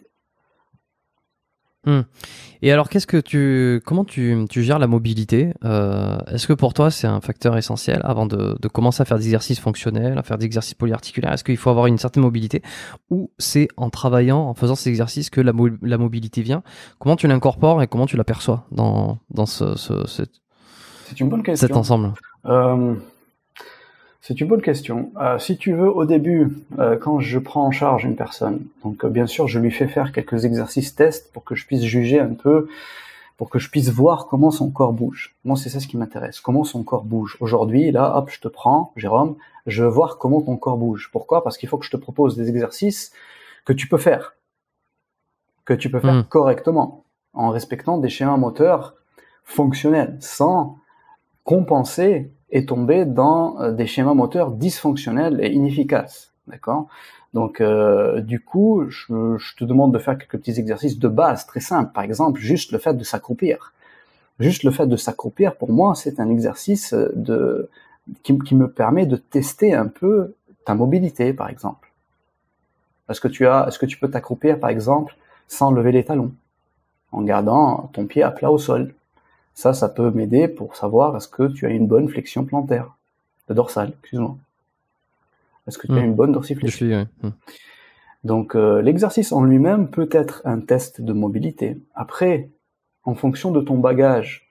Hmm. Et alors, qu'est-ce que tu, comment tu, tu gères la mobilité? euh, Est-ce que pour toi c'est un facteur essentiel avant de, de commencer à faire des exercices fonctionnels, à faire des exercices polyarticulaires? Est-ce qu'il faut avoir une certaine mobilité ou c'est en travaillant, en faisant ces exercices que la, mo la mobilité vient? Comment tu l'incorpores et comment tu l'aperçois dans, dans ce, ce, ce, C'est une bonne question. cet ensemble? euh... C'est une bonne question. Euh, si tu veux, au début, euh, quand je prends en charge une personne, donc euh, bien sûr, je lui fais faire quelques exercices tests pour que je puisse juger un peu, pour que je puisse voir comment son corps bouge. Moi, c'est ça ce qui m'intéresse, comment son corps bouge. Aujourd'hui, là, hop, je te prends, Jérôme, je veux voir comment ton corps bouge. Pourquoi? Parce qu'il faut que je te propose des exercices que tu peux faire, que tu peux faire mmh. correctement, en respectant des schémas moteurs fonctionnels, sans compenser et tomber dans euh, des schémas moteurs dysfonctionnels et inefficaces, d'accord? Donc, euh, du coup, je, je te demande de faire quelques petits exercices de base très simples. Par exemple, juste le fait de s'accroupir. Juste le fait de s'accroupir, pour moi, c'est un exercice de qui, qui me permet de tester un peu ta mobilité, par exemple. Est-ce que tu as, est-ce que tu peux t'accroupir, par exemple, sans lever les talons, en gardant ton pied à plat au sol? Ça, ça peut m'aider pour savoir est-ce que tu as une bonne flexion plantaire, de dorsale, excuse-moi. Est-ce que tu mmh. as une bonne dorsiflexion? Je suis, oui. mmh. Donc, euh, l'exercice en lui-même peut être un test de mobilité. Après, en fonction de ton bagage,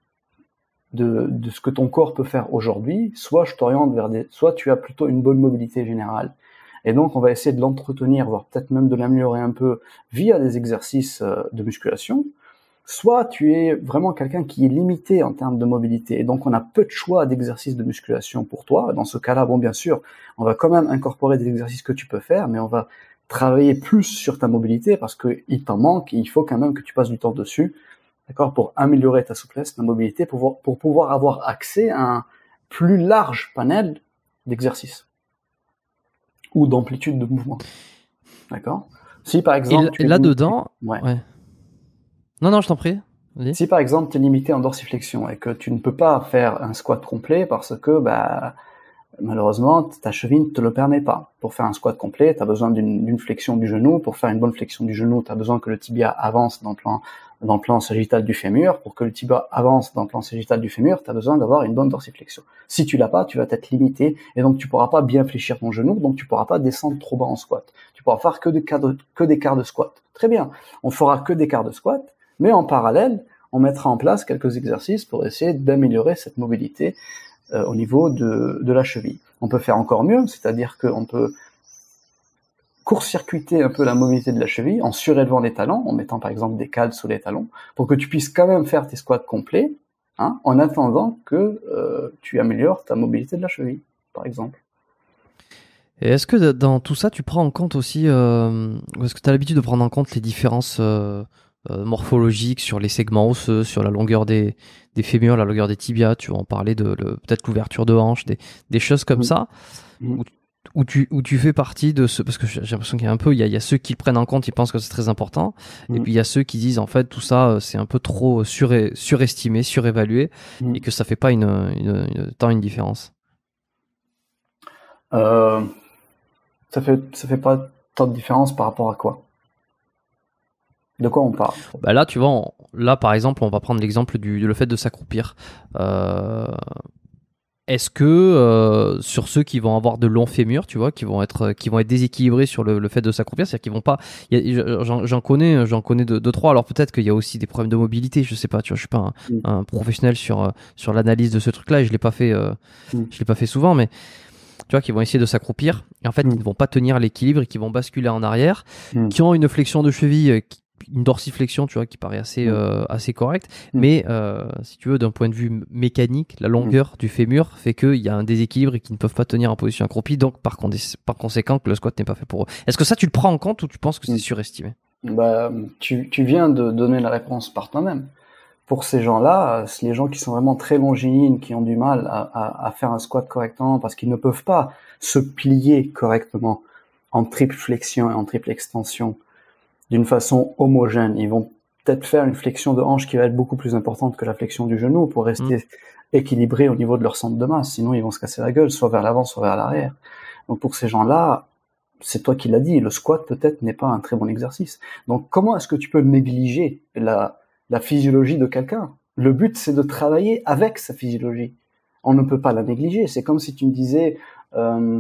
de, de ce que ton corps peut faire aujourd'hui, soit je t'oriente vers des, soit tu as plutôt une bonne mobilité générale. Et donc, on va essayer de l'entretenir, voire peut-être même de l'améliorer un peu via des exercices de musculation. Soit tu es vraiment quelqu'un qui est limité en termes de mobilité, et donc on a peu de choix d'exercices de musculation pour toi. Dans ce cas-là, bon, bien sûr, on va quand même incorporer des exercices que tu peux faire, mais on va travailler plus sur ta mobilité parce qu'il t'en manque et il faut quand même que tu passes du temps dessus, d'accord, pour améliorer ta souplesse, ta mobilité, pour, pour pouvoir avoir accès à un plus large panel d'exercices ou d'amplitude de mouvement, d'accord. Si par exemple, et là-dedans, ouais. ouais. Non, non, je t'en prie. Vas-y. Si par exemple tu es limité en dorsiflexion et que tu ne peux pas faire un squat complet parce que bah, malheureusement ta cheville ne te le permet pas. Pour faire un squat complet, tu as besoin d'une, d'une flexion du genou. Pour faire une bonne flexion du genou, tu as besoin que le tibia avance dans le plan, dans le plan sagittal du fémur. Pour que le tibia avance dans le plan sagittal du fémur, tu as besoin d'avoir une bonne dorsiflexion. Si tu l'as pas, tu vas être limité et donc tu pourras pas bien fléchir ton genou, donc tu pourras pas descendre trop bas en squat. Tu pourras faire que des quarts de, que des quarts de squat. Très bien, on fera que des quarts de squat. Mais en parallèle, on mettra en place quelques exercices pour essayer d'améliorer cette mobilité euh, au niveau de, de la cheville. On peut faire encore mieux, c'est-à-dire qu'on peut court-circuiter un peu la mobilité de la cheville en surélevant les talons, en mettant par exemple des cales sous les talons, pour que tu puisses quand même faire tes squats complets, hein, en attendant que euh, tu améliores ta mobilité de la cheville, par exemple. Et est-ce que dans tout ça, tu prends en compte aussi, euh, est-ce que tu as l'habitude de prendre en compte les différences euh, euh, morphologiques sur les segments osseux, sur la longueur des, des fémurs, la longueur des tibias, tu vas en parler de le, peut-être l'ouverture de hanche, des, des choses comme mmh. ça, mmh. Où, où, tu, où tu fais partie de ce, parce que j'ai l'impression qu'il y a un peu, il y a, il y a ceux qui le prennent en compte, ils pensent que c'est très important, mmh. et puis il y a ceux qui disent en fait tout ça c'est un peu trop suré, surestimé, surévalué, mmh. et que ça fait pas une, une, une, tant une différence. Euh... Ça fait, ça fait pas tant de différence par rapport à quoi? De quoi on parle? Bah là, tu vois, on, là par exemple, on va prendre l'exemple du le fait de s'accroupir. Euh, est-ce que euh, sur ceux qui vont avoir de longs fémurs, tu vois, qui vont être, qui vont être déséquilibrés sur le, le fait de s'accroupir, c'est-à-dire qu'ils vont pas. J'en, j'en connais, j'en connais deux, deux trois. Alors peut-être qu'il y a aussi des problèmes de mobilité. Je sais pas. Tu vois, je suis pas un, mm. un professionnel sur sur l'analyse de ce truc-là et je l'ai pas fait, euh, mm. je l'ai pas fait souvent, mais. Tu vois, qui vont essayer de s'accroupir et en fait, mmh. ils ne vont pas tenir l'équilibre et qui vont basculer en arrière, mmh. qui ont une flexion de cheville, une dorsiflexion, tu vois, qui paraît assez, mmh. euh, assez correcte. Mmh. Mais euh, si tu veux, d'un point de vue mécanique, la longueur mmh. du fémur fait qu'il y a un déséquilibre et qu'ils ne peuvent pas tenir en position accroupie, donc par, con- par conséquent, que le squat n'est pas fait pour eux. Est-ce que ça, tu le prends en compte ou tu penses que c'est mmh. surestimé? Bah, tu, tu viens de donner la réponse par toi-même. Pour ces gens-là, c'est les gens qui sont vraiment très longiligne, qui ont du mal à, à, à faire un squat correctement parce qu'ils ne peuvent pas se plier correctement en triple flexion et en triple extension d'une façon homogène. Ils vont peut-être faire une flexion de hanche qui va être beaucoup plus importante que la flexion du genou pour rester mmh. équilibrés au niveau de leur centre de masse. Sinon, ils vont se casser la gueule, soit vers l'avant, soit vers l'arrière. Donc pour ces gens-là, c'est toi qui l'as dit, le squat peut-être n'est pas un très bon exercice. Donc comment est-ce que tu peux négliger la la physiologie de quelqu'un? Le but, c'est de travailler avec sa physiologie. On ne peut pas la négliger. C'est comme si tu me disais, euh,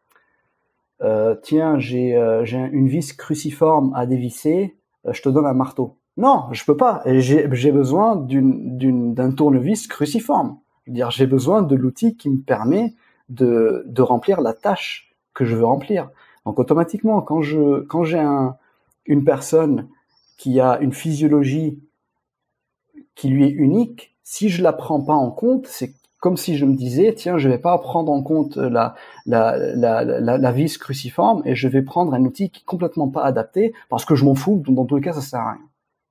euh, tiens, j'ai, euh, j'ai une vis cruciforme à dévisser, euh, je te donne un marteau. Non, je peux pas. J'ai, j'ai besoin d'une, d'une, d'un tournevis cruciforme. Je veux dire, j'ai besoin de l'outil qui me permet de, de remplir la tâche que je veux remplir. Donc, automatiquement, quand je, quand j'ai un, une personne qui a une physiologie qui lui est unique, si je la prends pas en compte, c'est comme si je me disais, tiens, je vais pas prendre en compte la, la, la, la, la vis cruciforme et je vais prendre un outil qui est complètement pas adapté parce que je m'en fous, dans tous les cas, ça sert à rien.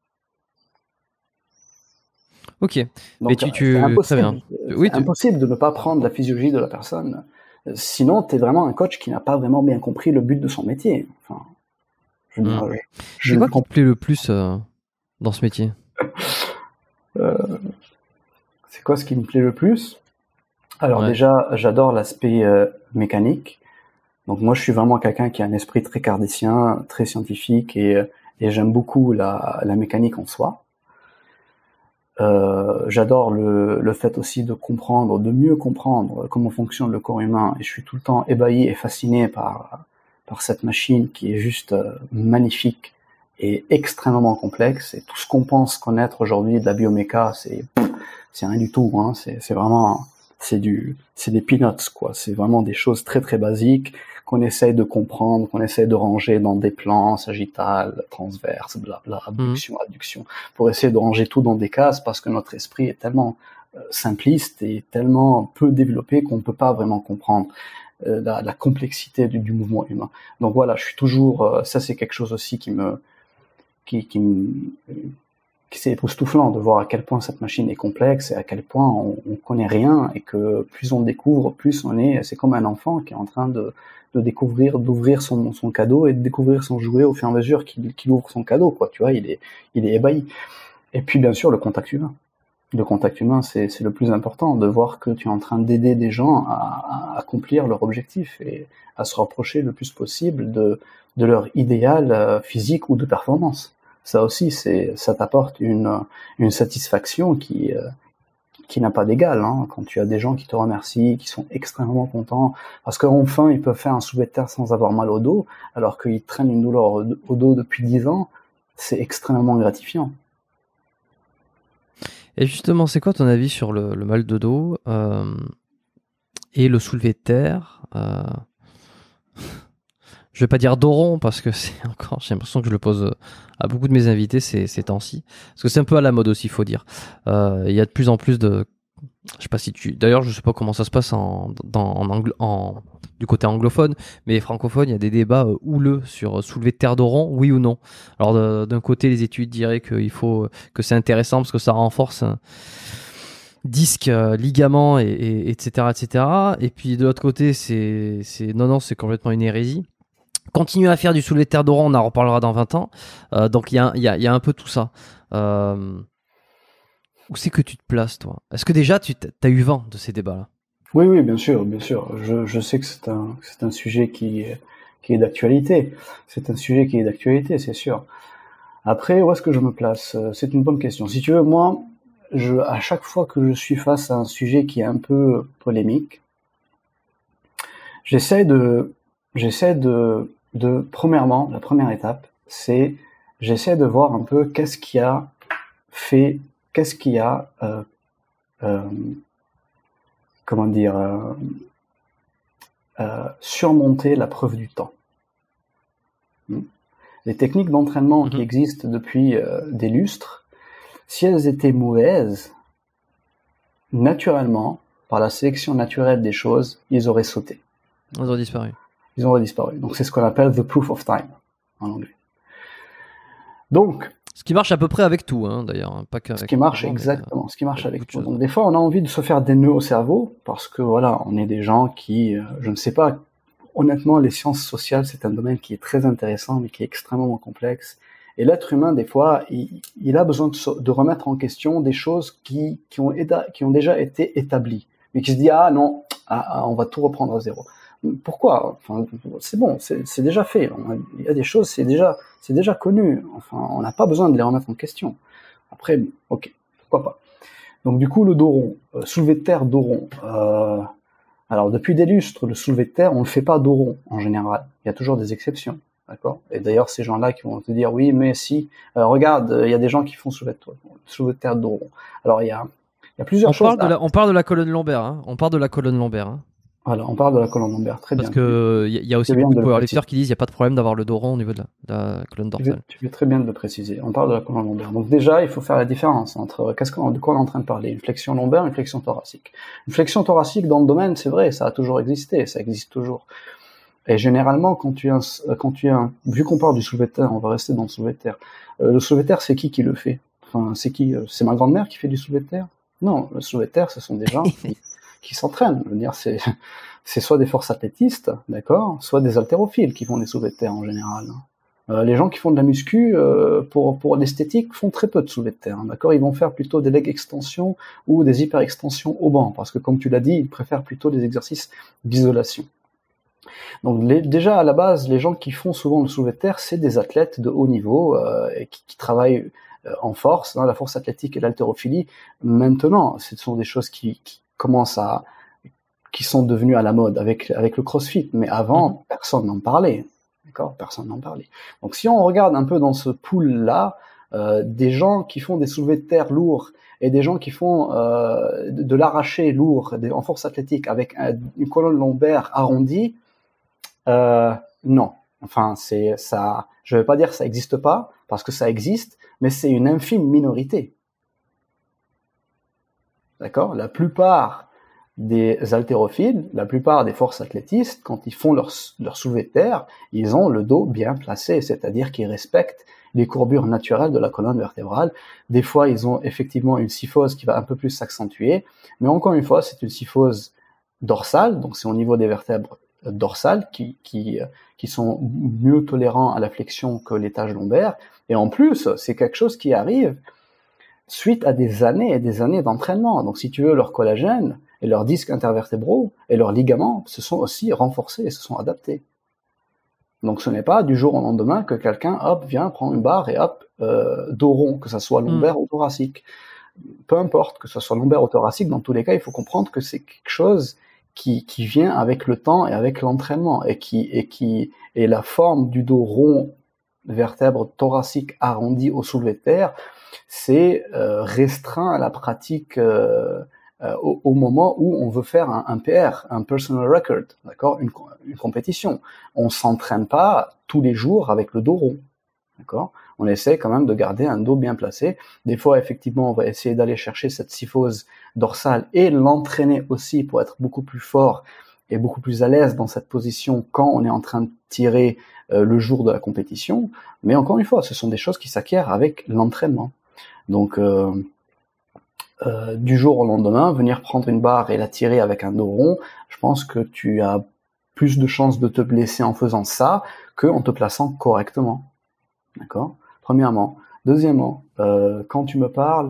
Ok. Donc, mais tu, tu... c'est impossible, Très bien. c'est Oui, tu... impossible de ne pas prendre la physiologie de la personne. Sinon, tu es vraiment un coach qui n'a pas vraiment bien compris le but de son métier. Enfin, je, mmh. je, je c'est quoi qui te plaît le plus euh, dans ce métier? Euh, c'est quoi ce qui me plaît le plus? Alors ouais. déjà, j'adore l'aspect euh, mécanique. Donc moi, je suis vraiment quelqu'un qui a un esprit très cartésien, très scientifique, et, et j'aime beaucoup la, la mécanique en soi. Euh, j'adore le, le fait aussi de comprendre, de mieux comprendre comment fonctionne le corps humain, et je suis tout le temps ébahi et fasciné par par cette machine qui est juste euh, magnifique et extrêmement complexe, et tout ce qu'on pense connaître aujourd'hui de la bioméca, c'est c'est rien du tout, hein. C'est c'est vraiment c'est du c'est des peanuts quoi. C'est vraiment des choses très très basiques qu'on essaye de comprendre, qu'on essaye de ranger dans des plans sagittal, transverse, blabla, abduction, mmh. adduction, pour essayer de ranger tout dans des cases parce que notre esprit est tellement euh, simpliste et tellement peu développé qu'on ne peut pas vraiment comprendre euh, la, la complexité du, du mouvement humain. Donc voilà, je suis toujours euh, ça c'est quelque chose aussi qui me qui qui me qui c'est époustouflant de voir à quel point cette machine est complexe et à quel point on, on connaît rien, et que plus on découvre, plus on est, c'est comme un enfant qui est en train de, de découvrir, d'ouvrir son, son cadeau et de découvrir son jouet au fur et à mesure qu'il, qu'il ouvre son cadeau, quoi. Tu vois, il est, il est ébahi. Et puis, bien sûr, le contact humain. Le contact humain, c'est, c'est le plus important, de voir que tu es en train d'aider des gens à, à accomplir leur objectif et à se rapprocher le plus possible de, de leur idéal physique ou de performance. Ça aussi, c'est, ça t'apporte une, une satisfaction qui, euh, qui n'a pas d'égal, hein. Quand tu as des gens qui te remercient, qui sont extrêmement contents, parce qu'enfin, ils peuvent faire un soulevé de terre sans avoir mal au dos, alors qu'ils traînent une douleur au dos depuis dix ans, c'est extrêmement gratifiant. Et justement, c'est quoi ton avis sur le, le mal de dos euh, et le soulevé de terre euh, Je vais pas dire dos rond parce que c'est encore, j'ai l'impression que je le pose à beaucoup de mes invités ces, ces temps-ci. Parce que c'est un peu à la mode aussi, il faut dire. Euh, Il y a de plus en plus de... Je sais pas si tu... D'ailleurs, je sais pas comment ça se passe en, dans, en, anglo... en... du côté anglophone, mais francophone, il y a des débats euh, houleux sur euh, soulever de terre dos rond, oui ou non. Alors de- d'un côté, les études diraient qu'il faut que c'est intéressant parce que ça renforce un disque, euh, ligament, et, et, etc., et cetera. Et puis de l'autre côté, c'est, c'est non, non, c'est complètement une hérésie. Continuer à faire du soulevé de terre dos rond, on en reparlera dans vingt ans. Euh, donc il y a, y, a, y a un peu tout ça. Euh, où c'est que tu te places, toi? Est-ce que déjà tu as eu vent de ces débats-là? Oui, oui, bien sûr, bien sûr. Je, je sais que c'est un, c'est un sujet qui, qui est d'actualité. C'est un sujet qui est d'actualité, c'est sûr. Après, où est-ce que je me place? C'est une bonne question. Si tu veux, moi, je, à chaque fois que je suis face à un sujet qui est un peu polémique, j'essaie de, j'essaie de, de, premièrement, la première étape, c'est, j'essaie de voir un peu qu'est-ce qui a fait, qu'est-ce qui a, euh, euh, comment dire, euh, euh, surmonter la preuve du temps. Les techniques d'entraînement mmh. qui existent depuis euh, des lustres, si elles étaient mauvaises, naturellement, par la sélection naturelle des choses, ils auraient sauté. Ils auraient disparu. Ils auraient disparu. Donc c'est ce qu'on appelle the proof of time en anglais. Donc, ce qui marche à peu près avec tout, hein, d'ailleurs, hein, pas qu'avec. Ce qui marche moment, exactement, ce qui marche avec tout. Donc des fois, on a envie de se faire des nœuds au cerveau parce que voilà, on est des gens qui, euh, je ne sais pas. Honnêtement, les sciences sociales, c'est un domaine qui est très intéressant, mais qui est extrêmement complexe. Et l'être humain, des fois, il, il a besoin de, de remettre en question des choses qui, qui, ont, qui ont déjà été établies, mais qui se dit ah non, ah, on va tout reprendre à zéro. Pourquoi? Enfin, c'est bon, c'est, c'est déjà fait. On a, il y a des choses, c'est déjà, c'est déjà connu. Enfin, on n'a pas besoin de les remettre en question. Après, ok, pourquoi pas. Donc du coup, le dos rond, euh, soulevé de terre, dos rond. Euh, Alors, depuis des lustres, le soulevé de terre, on ne le fait pas dos rond, en général. Il y a toujours des exceptions, d'accord? Et d'ailleurs, ces gens-là qui vont te dire, oui, mais si, euh, regarde, il y a des gens qui font soulevé de, soulevé de terre dos rond. Alors, il y a, il y a plusieurs on choses. Parle de la, on parle de la colonne lombaire, hein. On parle de la colonne lombaire, hein. Voilà, on parle de la colonne lombaire, très Parce bien. Parce que il y, y a aussi beaucoup de powerlifters qui disent, il n'y a pas de problème d'avoir le dos rond au niveau de la, de la colonne dorsale. Tu fais très bien de le préciser. On parle de la colonne lombaire. Donc déjà, il faut faire la différence entre, qu'est-ce qu'on, de quoi on est en train de parler? Une flexion lombaire, une flexion thoracique. Une flexion thoracique dans le domaine, c'est vrai, ça a toujours existé, ça existe toujours. Et généralement, quand tu as, quand tu as, vu qu'on parle du soulevé de terre, on va rester dans le soulevé de terre. Euh, le soulevé de terre, c'est qui qui le fait? Enfin, c'est qui? C'est ma grand-mère qui fait du soulevé de terre? Non, le soulevé de terre, ce sont des gens qui, qui s'entraînent. Je veux dire, c'est, c'est soit des forces athlétistes, d'accord, soit des haltérophiles qui font des soulevés de terre en général. Euh, les gens qui font de la muscu euh, pour pour l'esthétique font très peu de soulevés de terre, hein, d'accord. Ils vont faire plutôt des leg extensions ou des hyper extensions au banc, parce que comme tu l'as dit, ils préfèrent plutôt des exercices d'isolation. Donc les, déjà à la base, les gens qui font souvent le soulevé de terre, c'est des athlètes de haut niveau euh, et qui, qui travaillent euh, en force, hein, la force athlétique et l'haltérophilie. Maintenant, ce sont des choses qui, qui commencent à qui sont devenues à la mode avec avec le CrossFit, mais avant mmh. personne n'en parlait. D'accord, personne n'en parlait. Donc si on regarde un peu dans ce pool-là, euh, des gens qui font des soulevés de terre lourds et des gens qui font euh, de, de l'arraché lourd des, en force athlétique avec un, une colonne lombaire arrondie, euh, non. Enfin, c'est ça. Je vais pas dire que ça existe pas parce que ça existe, mais c'est une infime minorité. D'accord. La plupart des haltérophiles, la plupart des forces athlétistes, quand ils font leur, leur soulevé de terre, ils ont le dos bien placé, c'est-à-dire qu'ils respectent les courbures naturelles de la colonne vertébrale. Des fois, ils ont effectivement une syphose qui va un peu plus s'accentuer, mais encore une fois, c'est une syphose dorsale, donc c'est au niveau des vertèbres dorsales qui, qui, qui sont mieux tolérants à la flexion que l'étage lombaire. Et en plus, c'est quelque chose qui arrive suite à des années et des années d'entraînement. Donc si tu veux, leur collagène et leurs disques intervertébraux et leurs ligaments se sont aussi renforcés et se sont adaptés. Donc ce n'est pas du jour au lendemain que quelqu'un, hop, vient prendre une barre et hop, euh, dos rond, que ça soit lombaire mmh. ou thoracique. Peu importe, que ce soit lombaire ou thoracique, dans tous les cas, il faut comprendre que c'est quelque chose qui, qui vient avec le temps et avec l'entraînement et qui, et qui, et la forme du dos rond vertèbre thoracique arrondie au soulevé de terre, c'est euh, restreint à la pratique euh, euh, au, au moment où on veut faire un, un P R, un personal record, d'accord, une, une compétition. On s'entraîne pas tous les jours avec le dos rond, d'accord. On essaie quand même de garder un dos bien placé. Des fois, effectivement, on va essayer d'aller chercher cette syphose dorsale et l'entraîner aussi pour être beaucoup plus fort et beaucoup plus à l'aise dans cette position quand on est en train de tirer euh, le jour de la compétition. Mais encore une fois, ce sont des choses qui s'acquièrent avec l'entraînement. Donc, euh, euh, du jour au lendemain, venir prendre une barre et la tirer avec un dos rond, je pense que tu as plus de chances de te blesser en faisant ça qu'en te plaçant correctement. D'accord ? Premièrement. Deuxièmement, euh, quand tu me parles,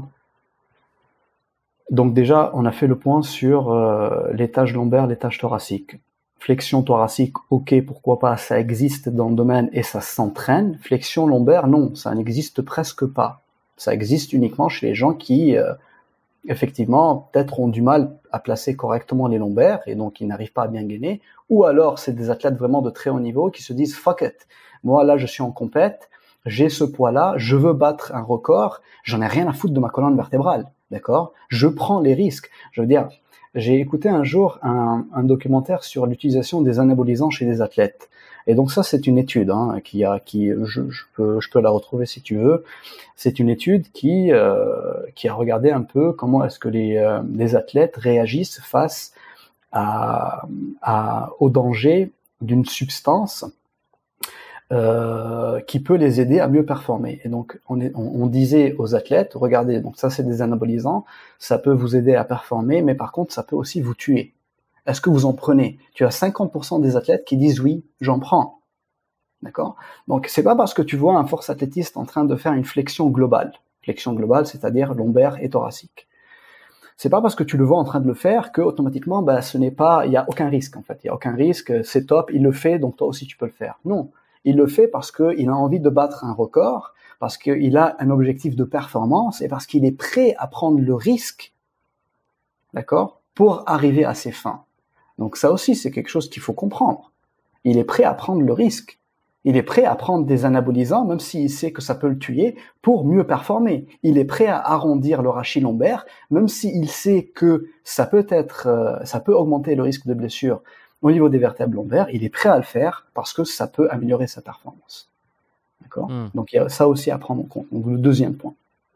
donc déjà, on a fait le point sur euh, l'étage lombaire, l'étage thoracique. Flexion thoracique, ok, pourquoi pas, ça existe dans le domaine et ça s'entraîne. Flexion lombaire, non, ça n'existe presque pas. Ça existe uniquement chez les gens qui, euh, effectivement, peut-être ont du mal à placer correctement les lombaires et donc ils n'arrivent pas à bien gainer. Ou alors, c'est des athlètes vraiment de très haut niveau qui se disent « fuck it, moi là je suis en compète, j'ai ce poids-là, je veux battre un record, j'en ai rien à foutre de ma colonne vertébrale, d'accord ? Je prends les risques. » Je veux dire, j'ai écouté un jour un, un documentaire sur l'utilisation des anabolisants chez des athlètes. Et donc ça, c'est une étude hein, qui a, qui, je, je peux, je peux la retrouver si tu veux. C'est une étude qui, euh, qui a regardé un peu comment est-ce que les, euh, les athlètes réagissent face à, à, au danger d'une substance Euh, qui peut les aider à mieux performer. Et donc, on, est, on, on disait aux athlètes, regardez, donc ça c'est des anabolisants, ça peut vous aider à performer, mais par contre, ça peut aussi vous tuer. Est-ce que vous en prenez ? Tu as cinquante pour cent des athlètes qui disent oui, j'en prends. D'accord ? Donc, c'est pas parce que tu vois un force athlétiste en train de faire une flexion globale, flexion globale, c'est-à-dire lombaire et thoracique. C'est pas parce que tu le vois en train de le faire que automatiquement, bah, ce n'est pas, il y a aucun risque en fait, il y a aucun risque, c'est top, il le fait, donc toi aussi tu peux le faire. Non. Il le fait parce qu'il a envie de battre un record, parce qu'il a un objectif de performance et parce qu'il est prêt à prendre le risque, d'accord, pour arriver à ses fins. Donc ça aussi, c'est quelque chose qu'il faut comprendre. Il est prêt à prendre le risque. Il est prêt à prendre des anabolisants, même s'il sait que ça peut le tuer, pour mieux performer. Il est prêt à arrondir le rachis lombaire, même s'il sait que ça peut être, euh, ça peut augmenter le risque de blessure au niveau des vertèbres lombaires, il est prêt à le faire parce que ça peut améliorer sa performance. D'accord ? mmh. Donc il y a ça aussi à prendre en compte. Donc le deuxième point.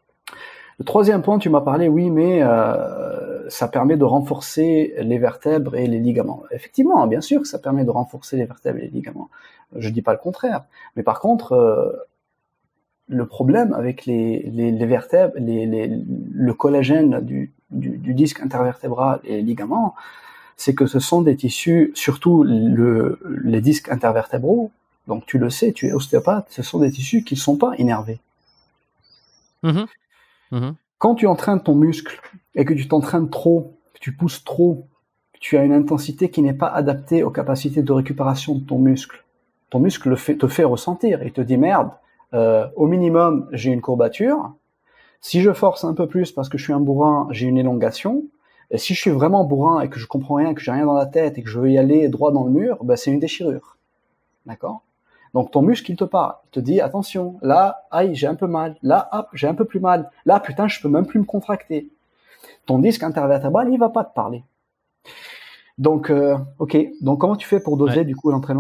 Le troisième point, tu m'as parlé, oui, mais euh, ça permet de renforcer les vertèbres et les ligaments. Effectivement, bien sûr que ça permet de renforcer les vertèbres et les ligaments. Je dis pas le contraire. Mais par contre, euh, le problème avec les, les, les vertèbres, les, les, le collagène du, du, du disque intervertébral et les ligaments, c'est que ce sont des tissus, surtout le, les disques intervertébraux, donc tu le sais, tu es ostéopathe, ce sont des tissus qui ne sont pas innervés. Mmh. Mmh. Quand tu entraînes ton muscle et que tu t'entraînes trop, que tu pousses trop, que tu as une intensité qui n'est pas adaptée aux capacités de récupération de ton muscle, ton muscle le fait, te fait ressentir et te dit merde, euh, au minimum j'ai une courbature, si je force un peu plus parce que je suis un bourrin, j'ai une élongation. Et si je suis vraiment bourrin et que je comprends rien, que j'ai rien dans la tête et que je veux y aller droit dans le mur, ben c'est une déchirure. D'accord ? Donc ton muscle, il te parle. Il te dit, attention, là, aïe, j'ai un peu mal. Là, hop, j'ai un peu plus mal. Là, putain, je peux même plus me contracter. Ton disque intervertébral, il va pas te parler. Donc, euh, ok. Donc, comment tu fais pour doser, ouais. du coup, l'entraînement ?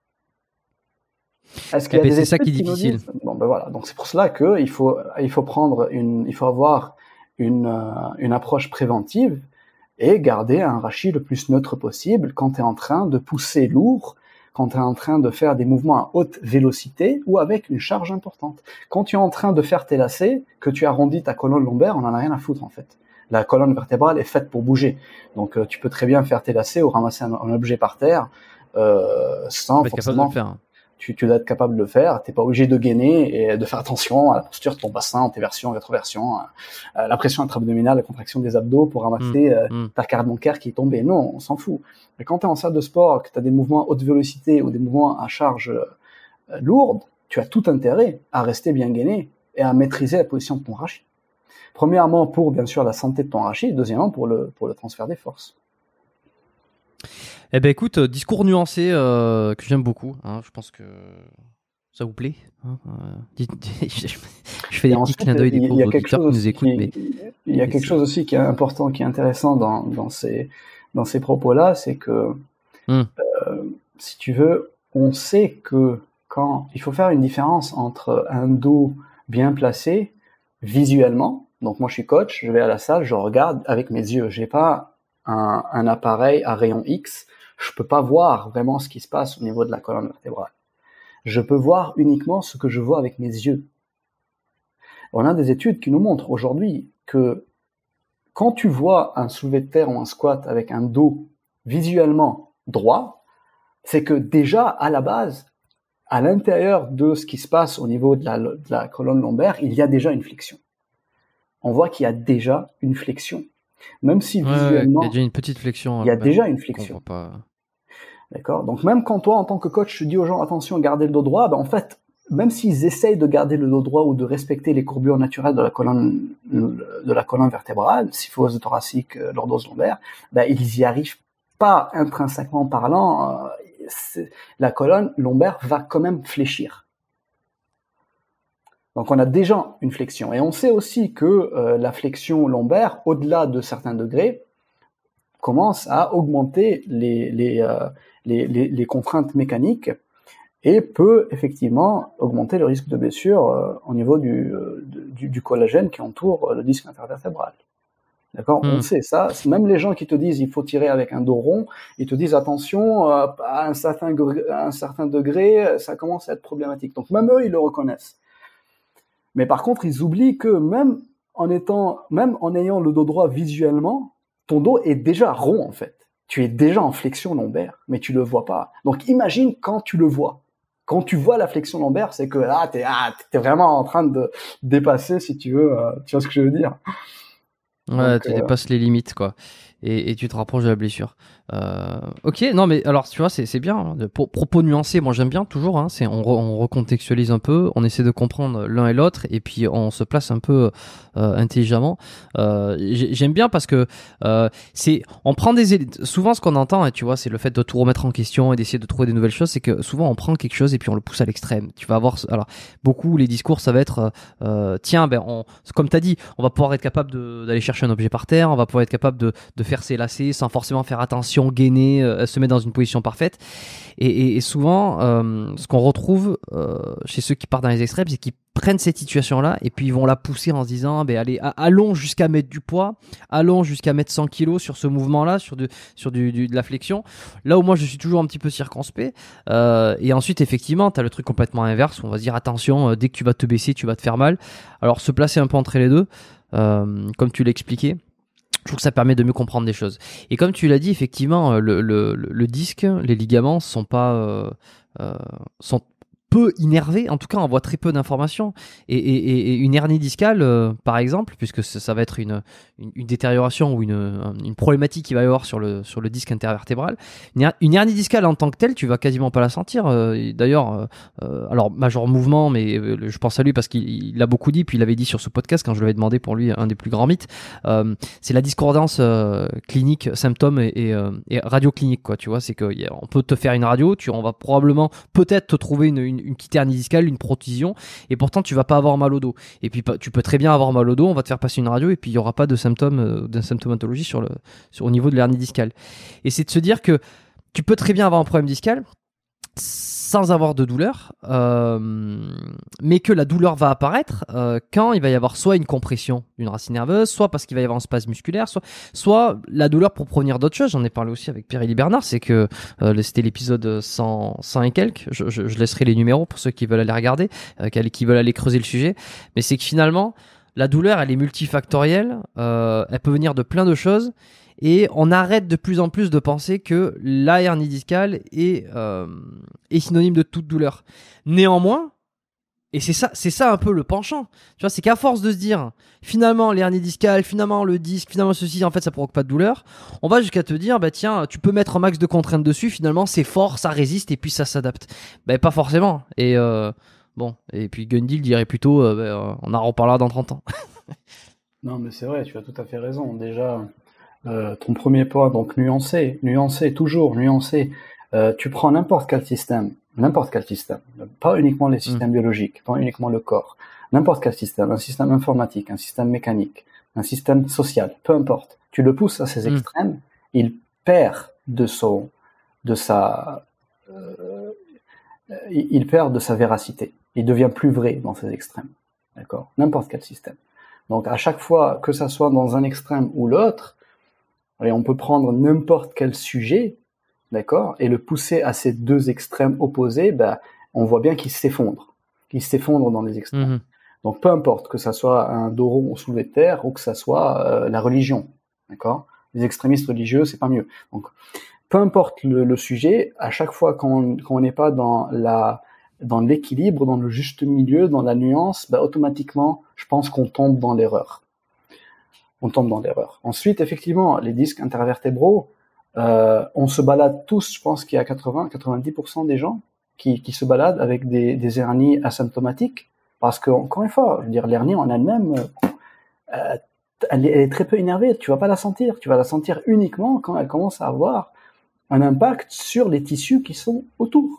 Est-ce qu'il y a eh des ben, c'est ça qui est qui difficile. Bon, ben voilà. Donc, c'est pour cela que il faut, il faut prendre une, il faut avoir une, euh, une approche préventive et garder un rachis le plus neutre possible quand tu es en train de pousser lourd, quand tu es en train de faire des mouvements à haute vélocité ou avec une charge importante. Quand tu es en train de faire tes lacets, que tu arrondis ta colonne lombaire, on n'en a rien à foutre en fait. La colonne vertébrale est faite pour bouger. Donc euh, tu peux très bien faire tes lacets ou ramasser un, un objet par terre euh, sans tu forcément... De le faire. Tu, tu dois être capable de le faire, t'es pas obligé de gainer et de faire attention à la posture de ton bassin, antéversion, rétroversion, à la pression intra-abdominale, la contraction des abdos pour ramasser mmh, euh, mmh. ta carte bancaire qui est tombée. Non, on s'en fout. Mais quand t'es en salle de sport, que t'as des mouvements à haute vélocité ou des mouvements à charge euh, lourde, tu as tout intérêt à rester bien gainé et à maîtriser la position de ton rachis. Premièrement, pour bien sûr la santé de ton rachis, deuxièmement pour le, pour le transfert des forces. Eh ben écoute, discours nuancé euh, que j'aime beaucoup. Hein, je pense que Ça vous plaît hein euh, je, je fais des petits clins d'œil il des y pauvres a quelque auditeurs chose qui nous écoutent, qui, mais il y a quelque c'est... chose aussi qui est important, qui est intéressant dans, dans ces, dans ces propos-là, c'est que, Mmh. euh, si tu veux, on sait que quand il faut faire une différence entre un dos bien placé visuellement. Donc moi je suis coach, je vais à la salle, je regarde avec mes yeux. J'ai pas un, un appareil à rayon X, je peux pas voir vraiment ce qui se passe au niveau de la colonne vertébrale. Je peux voir uniquement ce que je vois avec mes yeux. On a des études qui nous montrent aujourd'hui que quand tu vois un soulevé de terre ou un squat avec un dos visuellement droit, c'est que déjà à la base, à l'intérieur de ce qui se passe au niveau de la, de la colonne lombaire, il y a déjà une flexion. On voit qu'il y a déjà une flexion. Même si ouais, visuellement, il y a déjà une petite flexion. Il y a lombaire, déjà une qu'on flexion. voit pas. D'accord. Donc même quand toi, en tant que coach, tu dis aux gens attention, gardez le dos droit, ben en fait, même s'ils essayent de garder le dos droit ou de respecter les courbures naturelles de la colonne de la colonne vertébrale, syphose thoracique, lordose lombaire, ben ils y arrivent pas intrinsèquement parlant. C'est, la colonne lombaire va quand même fléchir. Donc on a déjà une flexion. Et on sait aussi que euh, la flexion lombaire, au-delà de certains degrés, commence à augmenter les, les, euh, les, les, les contraintes mécaniques et peut effectivement augmenter le risque de blessure euh, au niveau du, euh, du, du collagène qui entoure le disque intervertébral. D'accord, mmh. On sait ça. Même les gens qui te disent il faut tirer avec un dos rond, ils te disent attention, euh, à un certain, à un certain degré, ça commence à être problématique. Donc même eux, ils le reconnaissent. Mais par contre, ils oublient que même en étant, même en ayant le dos droit visuellement, ton dos est déjà rond en fait. Tu es déjà en flexion lombaire, mais tu le vois pas. Donc imagine quand tu le vois. Quand tu vois la flexion lombaire, c'est que là, t'es, ah, t'es vraiment en train de dépasser, si tu veux, euh, tu vois ce que je veux dire. Ouais, donc, tu euh... dépasses les limites, quoi. Et, et tu te rapproches de la blessure. Euh, ok, non, mais alors, tu vois, c'est, c'est bien. Hein, de, pour, propos nuancés, moi j'aime bien toujours. Hein, c'est, on, re, on recontextualise un peu, on essaie de comprendre l'un et l'autre, et puis on se place un peu euh, intelligemment. Euh, j'aime bien parce que euh, c'est, on prend des. Souvent, ce qu'on entend, hein, tu vois, c'est le fait de tout remettre en question et d'essayer de trouver des nouvelles choses. C'est que souvent, on prend quelque chose et puis on le pousse à l'extrême. Tu vas avoir. Alors, beaucoup, les discours, ça va être euh, tiens, ben, on, comme tu as dit, on va pouvoir être capable de, d'aller chercher un objet par terre, on va pouvoir être capable de, de faire ses lacets sans forcément faire attention, gainer, euh, se mettre dans une position parfaite. Et, et, et souvent, euh, ce qu'on retrouve euh, chez ceux qui partent dans les extrêmes, c'est qu'ils prennent cette situation-là et puis ils vont la pousser en se disant ben allez, allons jusqu'à mettre du poids, allons jusqu'à mettre cent kilos sur ce mouvement-là, sur, de, sur du, du, de la flexion. Là où moi je suis toujours un petit peu circonspect. Euh, et ensuite, effectivement, tu as le truc complètement inverse où on va se dire attention, euh, dès que tu vas te baisser, tu vas te faire mal. Alors, se placer un peu entre les deux, euh, comme tu l'expliquais. Je trouve que ça permet de mieux comprendre des choses. Et comme tu l'as dit, effectivement, le, le, le disque, les ligaments sont pas euh, euh, sont peu innervés. En tout cas, on voit très peu d'informations. Et, et, et une hernie discale, euh, par exemple, puisque ça, ça va être une, une, une détérioration ou une, une problématique qu'il va y avoir sur le, sur le disque intervertébral, une, une hernie discale en tant que telle, tu vas quasiment pas la sentir. Euh, d'ailleurs, euh, alors Major Mouvement, mais euh, je pense à lui parce qu'il l'a beaucoup dit, puis il l'avait dit sur ce podcast quand je lui avais demandé pour lui un des plus grands mythes. Euh, c'est la discordance euh, clinique, symptômes et, et, euh, et radio clinique, quoi. Tu vois, c'est qu'on peut te faire une radio, tu, on va probablement peut-être te trouver une, une une petite hernie discale, une protusion, et pourtant tu vas pas avoir mal au dos. Et puis tu peux très bien avoir mal au dos, on va te faire passer une radio et puis il y aura pas de symptômes, euh, de symptomatologie sur le, sur, au niveau de l'hernie discale. Et c'est de se dire que tu peux très bien avoir un problème discal sans avoir de douleur, euh, mais que la douleur va apparaître euh, quand il va y avoir soit une compression d'une racine nerveuse, soit parce qu'il va y avoir un spasme musculaire, soit, soit la douleur pour provenir d'autres choses. J'en ai parlé aussi avec Pierre-Élie Bernard, c'est que euh, c'était l'épisode cent, cent et quelques, je, je, je laisserai les numéros pour ceux qui veulent aller regarder, euh, qui veulent aller creuser le sujet, mais c'est que finalement, la douleur, elle est multifactorielle, euh, elle peut venir de plein de choses, et on arrête de plus en plus de penser que la hernie discale est, euh, est synonyme de toute douleur. Néanmoins, et c'est ça, c'est ça un peu le penchant, tu vois, c'est qu'à force de se dire finalement l'hernie discale, finalement le disque, finalement ceci, en fait ça provoque pas de douleur, on va jusqu'à te dire bah tiens, tu peux mettre un max de contraintes dessus, finalement c'est fort, ça résiste et puis ça s'adapte. Bah pas forcément. Et euh, bon, et puis Gundil dirait plutôt euh, bah, on en reparlera dans trente ans. Non mais c'est vrai, tu as tout à fait raison. Déjà, Euh, ton premier point, donc nuancer, nuancer, toujours nuancer. Euh, tu prends n'importe quel système, n'importe quel système, pas uniquement les systèmes mmh. biologiques, pas uniquement le corps, n'importe quel système, un système informatique, un système mécanique, un système social, peu importe, tu le pousses à ses extrêmes, mmh. il perd de son, de sa, euh, il perd de sa véracité, il devient plus vrai dans ses extrêmes, d'accord, n'importe quel système. Donc à chaque fois que ça soit dans un extrême ou l'autre, et on peut prendre n'importe quel sujet, d'accord, et le pousser à ces deux extrêmes opposés, ben, on voit bien qu'il s'effondre, qu'il s'effondre dans les extrêmes. Mmh. Donc peu importe que ça soit un dos rond au soulevé de terre ou que ça soit euh, la religion, d'accord. Les extrémistes religieux, c'est pas mieux. Donc peu importe le, le sujet, à chaque fois qu'on qu'on n'est pas dans la dans l'équilibre, dans le juste milieu, dans la nuance, ben, automatiquement, je pense qu'on tombe dans l'erreur. On tombe dans l'erreur. Ensuite, effectivement, les disques intervertébraux, euh, on se balade tous, je pense qu'il y a quatre-vingts à quatre-vingt-dix pour cent des gens qui, qui se baladent avec des, des hernies asymptomatiques, parce que, encore une fois, je veux dire, l'hernie en elle-même, euh, elle, est, elle est très peu énervée, tu vas pas la sentir, tu vas la sentir uniquement quand elle commence à avoir un impact sur les tissus qui sont autour.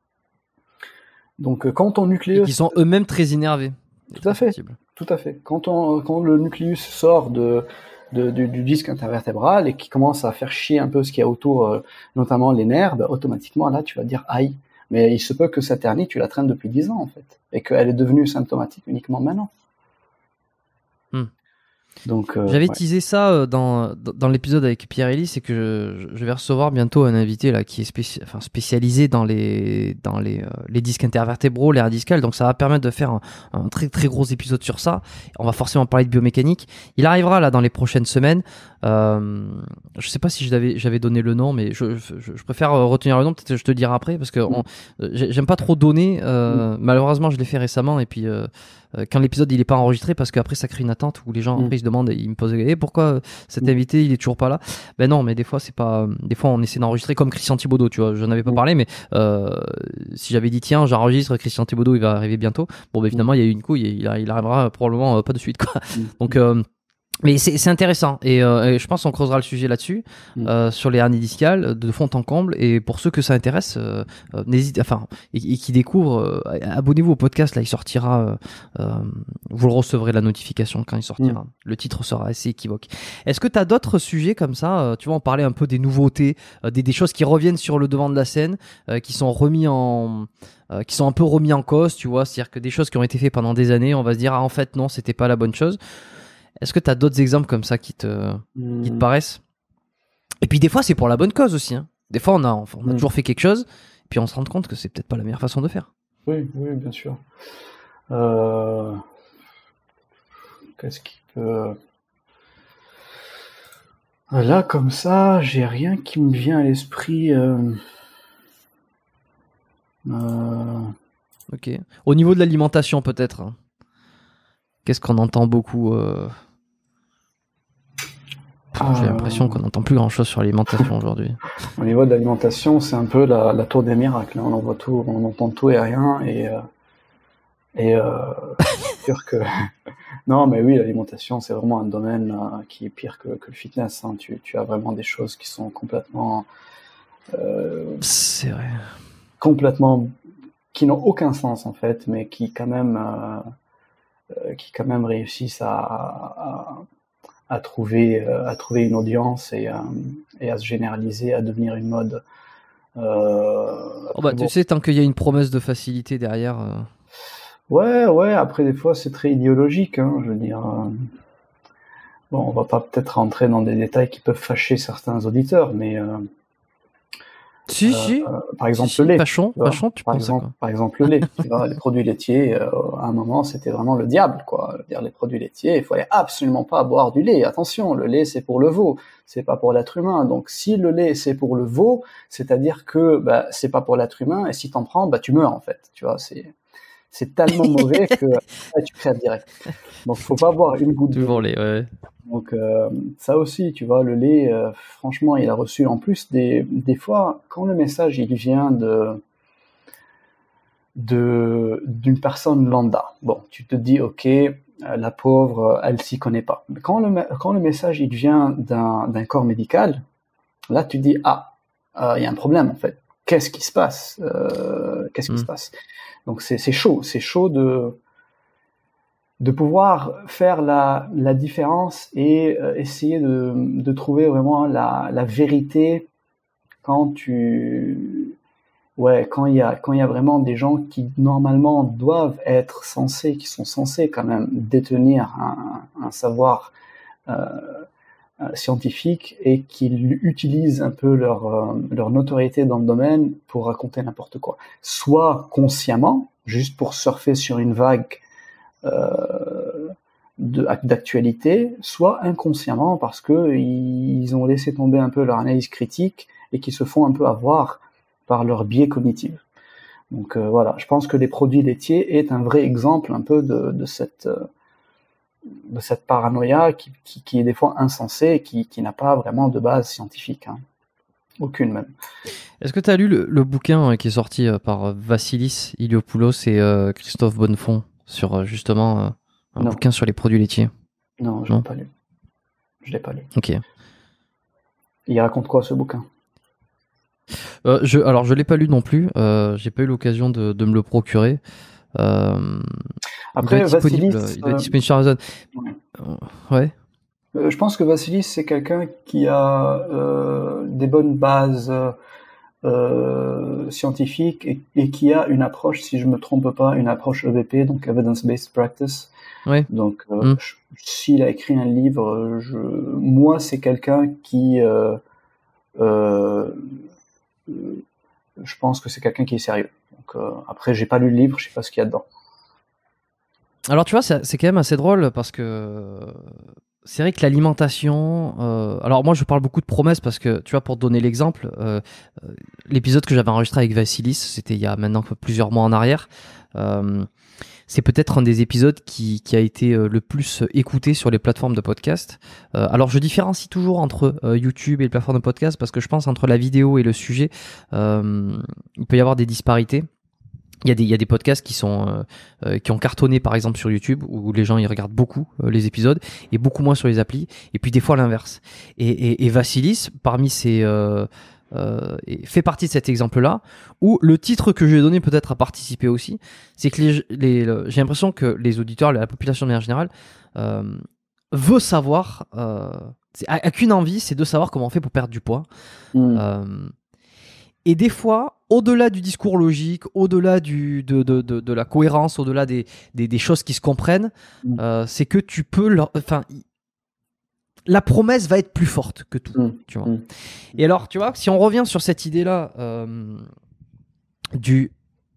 Donc, quand ton nucléus... Qui sont eux-mêmes très énervés. Tout à fait, tout à fait. Quand, on, quand le nucléus sort de, de, du, du disque intervertébral et qui commence à faire chier un peu ce qu'il y a autour, euh, notamment les nerfs, ben, automatiquement, là, tu vas dire aïe. Mais il se peut que cette hernie, tu la traînes depuis dix ans, en fait. Et qu'elle est devenue symptomatique uniquement maintenant. Hmm. Donc, euh, J'avais ouais. teasé ça dans, dans l'épisode avec Pierre-Élie, c'est que je, je vais recevoir bientôt un invité là, qui est spéci- enfin, spécialisé dans, les, dans les, euh, les disques intervertébraux, l'air discal, donc ça va permettre de faire un, un très très gros épisode sur ça. On va forcément parler de biomécanique. Il arrivera là dans les prochaines semaines. Euh, je sais pas si je l'avais, j'avais donné le nom, mais je, je, je préfère retenir le nom, peut-être que je te le dirai après, parce que on, j'aime pas trop donner. Euh, malheureusement, je l'ai fait récemment, et puis... Euh, quand l'épisode il est pas enregistré, parce qu'après ça crée une attente où les gens après ils se demandent, ils me posent hey, pourquoi cet invité il est toujours pas là. Ben non, mais des fois c'est pas, des fois on essaie d'enregistrer comme Christian Thibaudeau, tu vois, je n'avais pas parlé, mais euh, si j'avais dit tiens j'enregistre Christian Thibaudeau, il va arriver bientôt, bon ben finalement il y a eu une couille, il, il arrivera probablement pas de suite quoi. Donc euh, mais c'est, c'est intéressant et, euh, et je pense qu'on creusera le sujet là-dessus mmh. euh, sur les hernies discales de fond en comble, et pour ceux que ça intéresse euh, euh, n'hésitez, enfin et, et qui découvrent, euh, abonnez-vous au podcast, là il sortira, euh, euh, vous le recevrez la notification quand il sortira. Mmh. Le titre sera assez équivoque. Est-ce que tu as d'autres sujets comme ça, euh, tu vois, on parlait un peu des nouveautés, euh, des, des choses qui reviennent sur le devant de la scène, euh, qui sont remis en euh, qui sont un peu remis en cause, tu vois, c'est-à-dire que des choses qui ont été faites pendant des années, on va se dire ah en fait non, c'était pas la bonne chose. Est-ce que tu as d'autres exemples comme ça qui te, mmh. qui te paraissent? Et puis des fois, c'est pour la bonne cause aussi. Hein. Des fois, on a, on a mmh. toujours fait quelque chose, puis on se rend compte que c'est peut-être pas la meilleure façon de faire. Oui, oui, bien sûr. Euh... Qu'est-ce qui peut... Là, comme ça, j'ai rien qui me vient à l'esprit. Euh... Euh... Ok. Au niveau de l'alimentation, peut-être. Qu'est-ce qu'on entend beaucoup euh... J'ai euh... l'impression qu'on n'entend plus grand-chose sur l'alimentation aujourd'hui. Au niveau de l'alimentation, c'est un peu la, la tour des miracles. On en voit tout, on entend tout et rien. Et, euh... et euh... c'est sûr que... Non, mais oui, l'alimentation, c'est vraiment un domaine euh, qui est pire que, que le fitness. Hein. Tu, tu as vraiment des choses qui sont complètement... Euh... C'est vrai. Complètement... qui n'ont aucun sens, en fait, mais qui quand même... Euh... qui quand même réussissent à, à, à, trouver, à trouver une audience et à, et à se généraliser, à devenir une mode. Euh, oh bah, bon. Tu sais, tant qu'il y a une promesse de facilité derrière... Euh... Ouais, ouais, après des fois c'est très idéologique, hein, je veux dire... Euh... Bon, on va pas peut-être rentrer dans des détails qui peuvent fâcher certains auditeurs, mais... Euh... Si, euh, si. Euh, par exemple, si, le lait. Pachon, tu Pachon, tu par, penses exemple, quoi. Par exemple, le lait. Tu vois, les produits laitiers, euh, à un moment, c'était vraiment le diable, quoi. Dire les produits laitiers, il fallait absolument pas boire du lait. Attention, le lait, c'est pour le veau, c'est pas pour l'être humain. Donc, si le lait, c'est pour le veau, c'est-à-dire que bah, c'est pas pour l'être humain, et si t'en prends, bah, tu meurs, en fait. Tu vois, c'est... C'est tellement mauvais que ouais, tu crèves direct. Donc, faut pas boire une goutte Toujours de lait. Ouais. Donc, euh, ça aussi, tu vois, le lait, euh, franchement, il a reçu en plus des, des fois, quand le message il vient de, de d'une personne lambda. Bon, tu te dis, ok, la pauvre, elle s'y connaît pas. Mais quand le quand le message il vient d'un d'un corps médical, là, tu dis ah, il euh, y a un problème en fait. qu'est-ce qui se passe euh, Qu'est-ce qui Mm. se passe Donc c'est, c'est chaud, c'est chaud de de pouvoir faire la, la différence et euh, essayer de, de trouver vraiment la, la vérité quand tu ouais quand il y a quand il y a vraiment des gens qui normalement doivent être censés qui sont censés quand même détenir un, un savoir euh, scientifique et qui utilisent un peu leur euh, leur notoriété dans le domaine pour raconter n'importe quoi, soit consciemment juste pour surfer sur une vague euh, de, d'actualité, soit inconsciemment parce que ils ont laissé tomber un peu leur analyse critique et qui se font un peu avoir par leur biais cognitif. Donc euh, voilà, je pense que les produits laitiers est un vrai exemple un peu de, de cette euh, de cette paranoïa qui, qui, qui est des fois insensée et qui, qui n'a pas vraiment de base scientifique, hein. Aucune même. Est-ce que tu as lu le, le bouquin qui est sorti par Vassilis Iliopoulos et euh, Christophe Bonnefond sur euh, justement euh, un non. bouquin sur les produits laitiers? Non, je ne l'ai pas lu. Je l'ai pas lu. Ok. Il raconte quoi ce bouquin? Euh, je, alors je l'ai pas lu non plus. Euh, j'ai pas eu l'occasion de, de me le procurer. Euh, Après, il doit être disponible, Vassilis, il doit être euh, disponible sur Amazon. ouais. Ouais. Euh, je pense que Vassilis, c'est quelqu'un qui a euh, des bonnes bases euh, scientifiques et, et qui a une approche, si je me trompe pas, une approche E B P, donc Evidence-Based Practice. Ouais. Donc, euh, Mm. je, s'il a écrit un livre, je, moi, c'est quelqu'un qui, euh, euh, je pense que c'est quelqu'un qui est sérieux. Donc, euh, après, j'ai pas lu le livre, je sais pas ce qu'il y a dedans. Alors tu vois, c'est, c'est quand même assez drôle parce que c'est vrai que l'alimentation. Euh, alors moi, je parle beaucoup de promesses parce que tu vois, pour te donner l'exemple, euh, l'épisode que j'avais enregistré avec Vassilis, c'était il y a maintenant plusieurs mois en arrière. Euh, c'est peut-être un des épisodes qui, qui a été le plus écouté sur les plateformes de podcast. Euh, alors je différencie toujours entre euh, YouTube et les plateformes de podcast parce que je pense entre la vidéo et le sujet, euh, il peut y avoir des disparités. Il y a des, il y a des podcasts qui sont euh, euh, qui ont cartonné par exemple sur YouTube où les gens ils regardent beaucoup euh, les épisodes et beaucoup moins sur les applis, et puis des fois l'inverse. Et, et, et Vassilis parmi ces euh, euh, fait partie de cet exemple-là où le titre que je lui ai donné peut-être a participé aussi, c'est que les, les, le, j'ai l'impression que les auditeurs, la population de manière générale euh, veut savoir, euh, c'est, a, a qu'une envie, c'est de savoir comment on fait pour perdre du poids. Mm. Euh, Et des fois, au-delà du discours logique, au-delà du, de, de, de, de la cohérence, au-delà des, des, des choses qui se comprennent, Mm. euh, c'est que tu peux leur... Enfin, la promesse va être plus forte que tout. Mm. Tu vois. Mm. Et alors, tu vois, si on revient sur cette idée-là euh, du...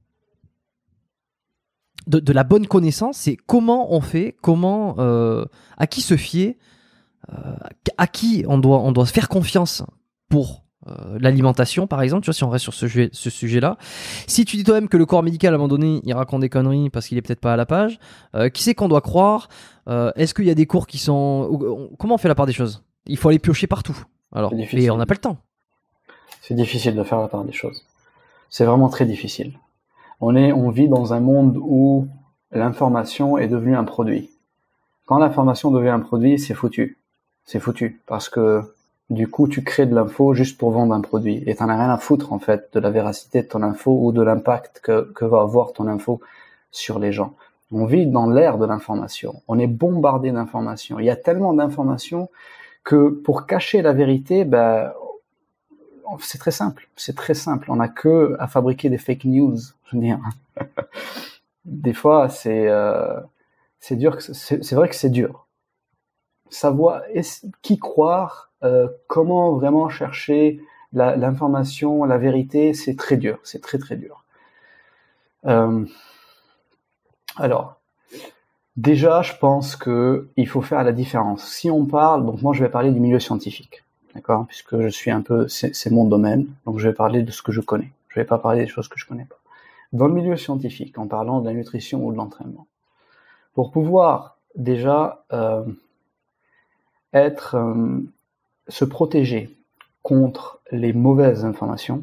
De, de la bonne connaissance, c'est comment on fait, comment... Euh, à qui se fier, euh, à qui on doit, on doit se faire confiance pour... Euh, l'alimentation par exemple, tu vois, si on reste sur ce, sujet, ce sujet-là, si tu dis toi-même que le corps médical à un moment donné il raconte des conneries parce qu'il est peut-être pas à la page, euh, qui c'est qu'on doit croire, euh, est-ce qu'il y a des cours qui sont, comment on fait la part des choses? Il faut aller piocher partout, alors, et on n'a pas le temps. C'est difficile de faire la part des choses, c'est vraiment très difficile. On est, on vit dans un monde où l'information est devenue un produit. Quand l'information devient un produit, c'est foutu, c'est foutu, parce que du coup, tu crées de l'info juste pour vendre un produit. Et t'en as rien à foutre, en fait, de la véracité de ton info ou de l'impact que, que va avoir ton info sur les gens. On vit dans l'ère de l'information. On est bombardé d'informations. Il y a tellement d'informations que pour cacher la vérité, ben, c'est très simple. C'est très simple. On n'a que à fabriquer des fake news. Je veux dire. Des fois, c'est, euh, c'est dur. C'est, c'est vrai que c'est dur. Savoir qui croire, euh, comment vraiment chercher la, l'information, la vérité, c'est très dur, c'est très très dur. Euh, alors, déjà, je pense que il faut faire la différence. Si on parle, donc moi je vais parler du milieu scientifique, d'accord, puisque je suis un peu, c'est, c'est mon domaine, donc je vais parler de ce que je connais. Je vais pas parler des choses que je connais pas. Dans le milieu scientifique, en parlant de la nutrition ou de l'entraînement, pour pouvoir déjà euh, être euh, se protéger contre les mauvaises informations,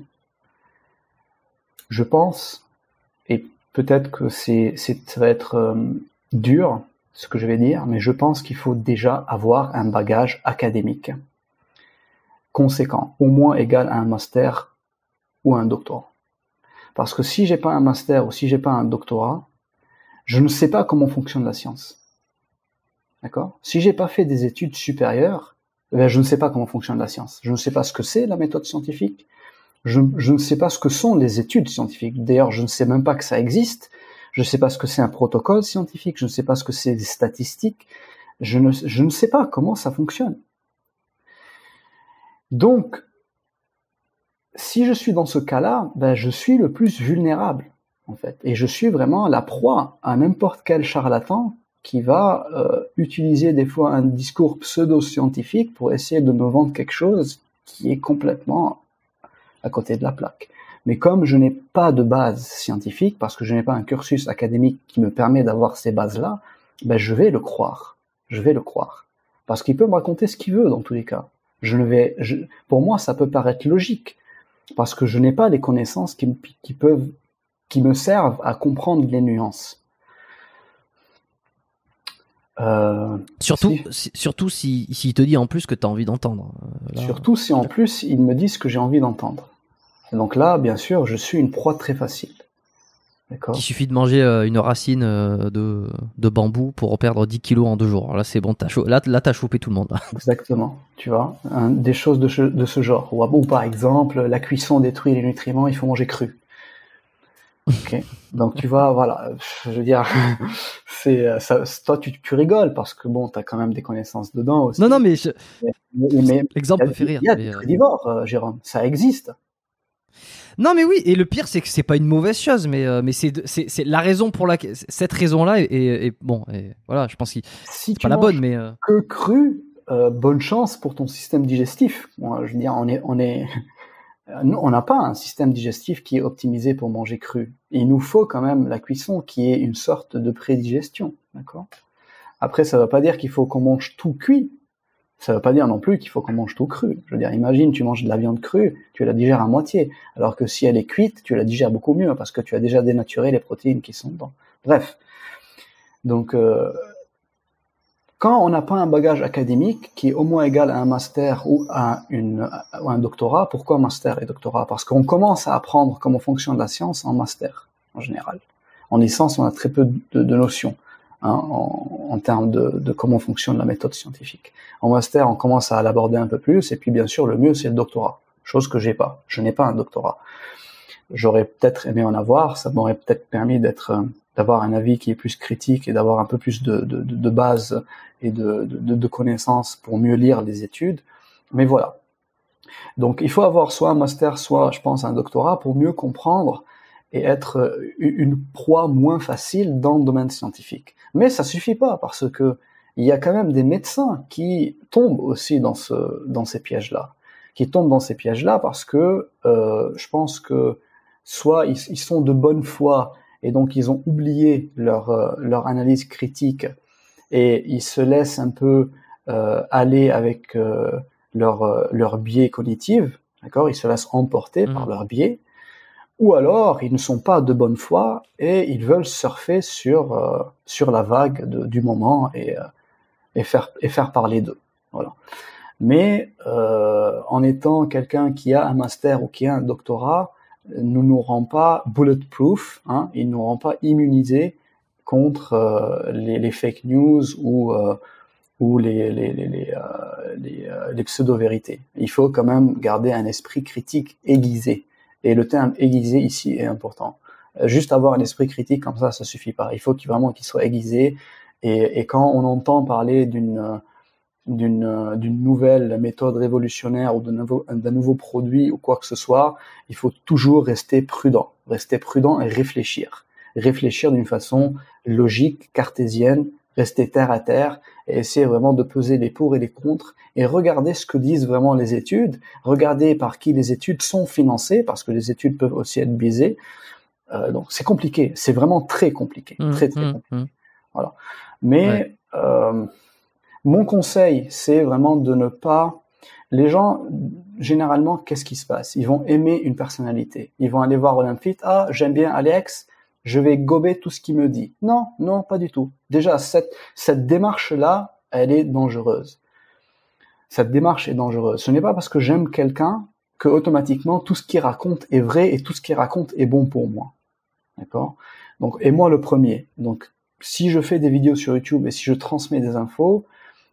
je pense, et peut-être que c'est, c'est ça va être euh, dur ce que je vais dire, mais je pense qu'il faut déjà avoir un bagage académique conséquent, au moins égal à un master ou un doctorat. Parce que si j'ai pas un master ou si j'ai pas un doctorat, je ne sais pas comment fonctionne la science. D'accord ? Si j'ai pas fait des études supérieures, ben je ne sais pas comment fonctionne la science. Je ne sais pas ce que c'est la méthode scientifique. Je, je ne sais pas ce que sont les études scientifiques. D'ailleurs, je ne sais même pas que ça existe. Je ne sais pas ce que c'est un protocole scientifique. Je ne sais pas ce que c'est des statistiques. Je ne, je ne sais pas comment ça fonctionne. Donc, si je suis dans ce cas-là, ben je suis le plus vulnérable, en fait. Et je suis vraiment la proie à n'importe quel charlatan qui va euh, utiliser des fois un discours pseudo-scientifique pour essayer de me vendre quelque chose qui est complètement à côté de la plaque. Mais comme je n'ai pas de base scientifique, parce que je n'ai pas un cursus académique qui me permet d'avoir ces bases-là, ben je vais le croire. Je vais le croire. Parce qu'il peut me raconter ce qu'il veut dans tous les cas. Je ne vais, je, pour moi, ça peut paraître logique. Parce que je n'ai pas les connaissances qui me, qui peuvent, qui me servent à comprendre les nuances. Euh, surtout, si, surtout si, s'il te dit en plus que tu as envie d'entendre. Là, surtout si en plus il me dit ce que j'ai envie d'entendre. Et donc là, bien sûr, je suis une proie très facile. D'accord. Il suffit de manger euh, une racine euh, de, de bambou pour perdre dix kilos en deux jours. Alors là, c'est bon, t'as cho- là, là, t'as chopé tout le monde. Exactement, tu vois, hein, des choses de ce, de ce genre. Ou, ou par exemple, la cuisson détruit les nutriments, il faut manger cru. Ok. Donc tu vois, voilà, je veux dire, c'est ça, toi tu, tu rigoles parce que bon, t'as quand même des connaissances dedans aussi. Non, non, mais, je... mais, mais l'exemple me fait rire. Il y a mais des euh... crudivores, euh, Jérôme, ça existe. Non, mais oui, et le pire, c'est que c'est pas une mauvaise chose, mais, euh, mais c'est, c'est, c'est la raison pour laquelle cette raison-là est, est, est bon. Et voilà, je pense que si c'est pas la bonne, mais euh... que cru, euh, bonne chance pour ton système digestif. Bon, je veux dire, on est, on est. Nous, on n'a pas un système digestif qui est optimisé pour manger cru. Il nous faut quand même la cuisson qui est une sorte de prédigestion, d'accord ? Après, ça ne veut pas dire qu'il faut qu'on mange tout cuit. Ça ne veut pas dire non plus qu'il faut qu'on mange tout cru. Je veux dire, imagine, tu manges de la viande crue, tu la digères à moitié, alors que si elle est cuite, tu la digères beaucoup mieux parce que tu as déjà dénaturé les protéines qui sont dedans. Bref. Donc, euh, quand on n'a pas un bagage académique qui est au moins égal à un master ou à, une, ou un doctorat, pourquoi master et doctorat ? Parce qu'on commence à apprendre comment fonctionne la science en master, en général. En licence, on a très peu de, de notions hein, en, en termes de, de comment fonctionne la méthode scientifique. En master, on commence à l'aborder un peu plus, et puis bien sûr, le mieux, c'est le doctorat, chose que j'ai pas. Je n'ai pas un doctorat. J'aurais peut-être aimé en avoir, ça m'aurait peut-être permis d'être... d'avoir un avis qui est plus critique et d'avoir un peu plus de, de, de base et de, de, de connaissances pour mieux lire les études. Mais voilà. Donc, il faut avoir soit un master, soit, je pense, un doctorat pour mieux comprendre et être une proie moins facile dans le domaine scientifique. Mais ça suffit pas parce que il y a quand même des médecins qui tombent aussi dans ce, dans ces pièges-là. Qui tombent dans ces pièges-là parce que, euh, je pense que soit ils, ils sont de bonne foi et donc ils ont oublié leur, euh, leur analyse critique et ils se laissent un peu euh, aller avec euh, leur, euh, leur biais cognitif, d'accord ? Ils se laissent emporter mmh. par leur biais, ou alors ils ne sont pas de bonne foi et ils veulent surfer sur, euh, sur la vague de, du moment et, euh, et, faire, et faire parler d'eux. Voilà. Mais euh, en étant quelqu'un qui a un master ou qui a un doctorat, ne nous rend pas bulletproof, hein, il ne nous rend pas immunisés contre euh, les, les fake news ou, euh, ou les, les, les, les, euh, les, euh, les pseudo-vérités. Il faut quand même garder un esprit critique aiguisé. Et le terme aiguisé ici est important. Juste avoir un esprit critique comme ça, ça suffit pas. Il faut qu'il, vraiment qu'il soit aiguisé. Et, et quand on entend parler d'une... D'une, d'une nouvelle méthode révolutionnaire ou d'un nouveau, d'un nouveau produit ou quoi que ce soit, il faut toujours rester prudent, rester prudent et réfléchir. Réfléchir d'une façon logique, cartésienne, rester terre à terre et essayer vraiment de peser les pour et les contre et regarder ce que disent vraiment les études, regarder par qui les études sont financées parce que les études peuvent aussi être biaisées. Euh, donc c'est compliqué, c'est vraiment très compliqué, mmh, très très mmh, compliqué. Mmh. Voilà. Mais ouais. euh, Mon conseil, c'est vraiment de ne pas... Les gens, généralement, qu'est-ce qui se passe ? Ils vont aimer une personnalité. Ils vont aller voir Olympite. Ah, j'aime bien Alex, je vais gober tout ce qu'il me dit. Non, non, pas du tout. Déjà, cette, cette démarche-là, elle est dangereuse. Cette démarche est dangereuse. Ce n'est pas parce que j'aime quelqu'un que automatiquement tout ce qu'il raconte est vrai et tout ce qu'il raconte est bon pour moi. D'accord? Donc, et moi le premier. Donc, si je fais des vidéos sur YouTube et si je transmets des infos,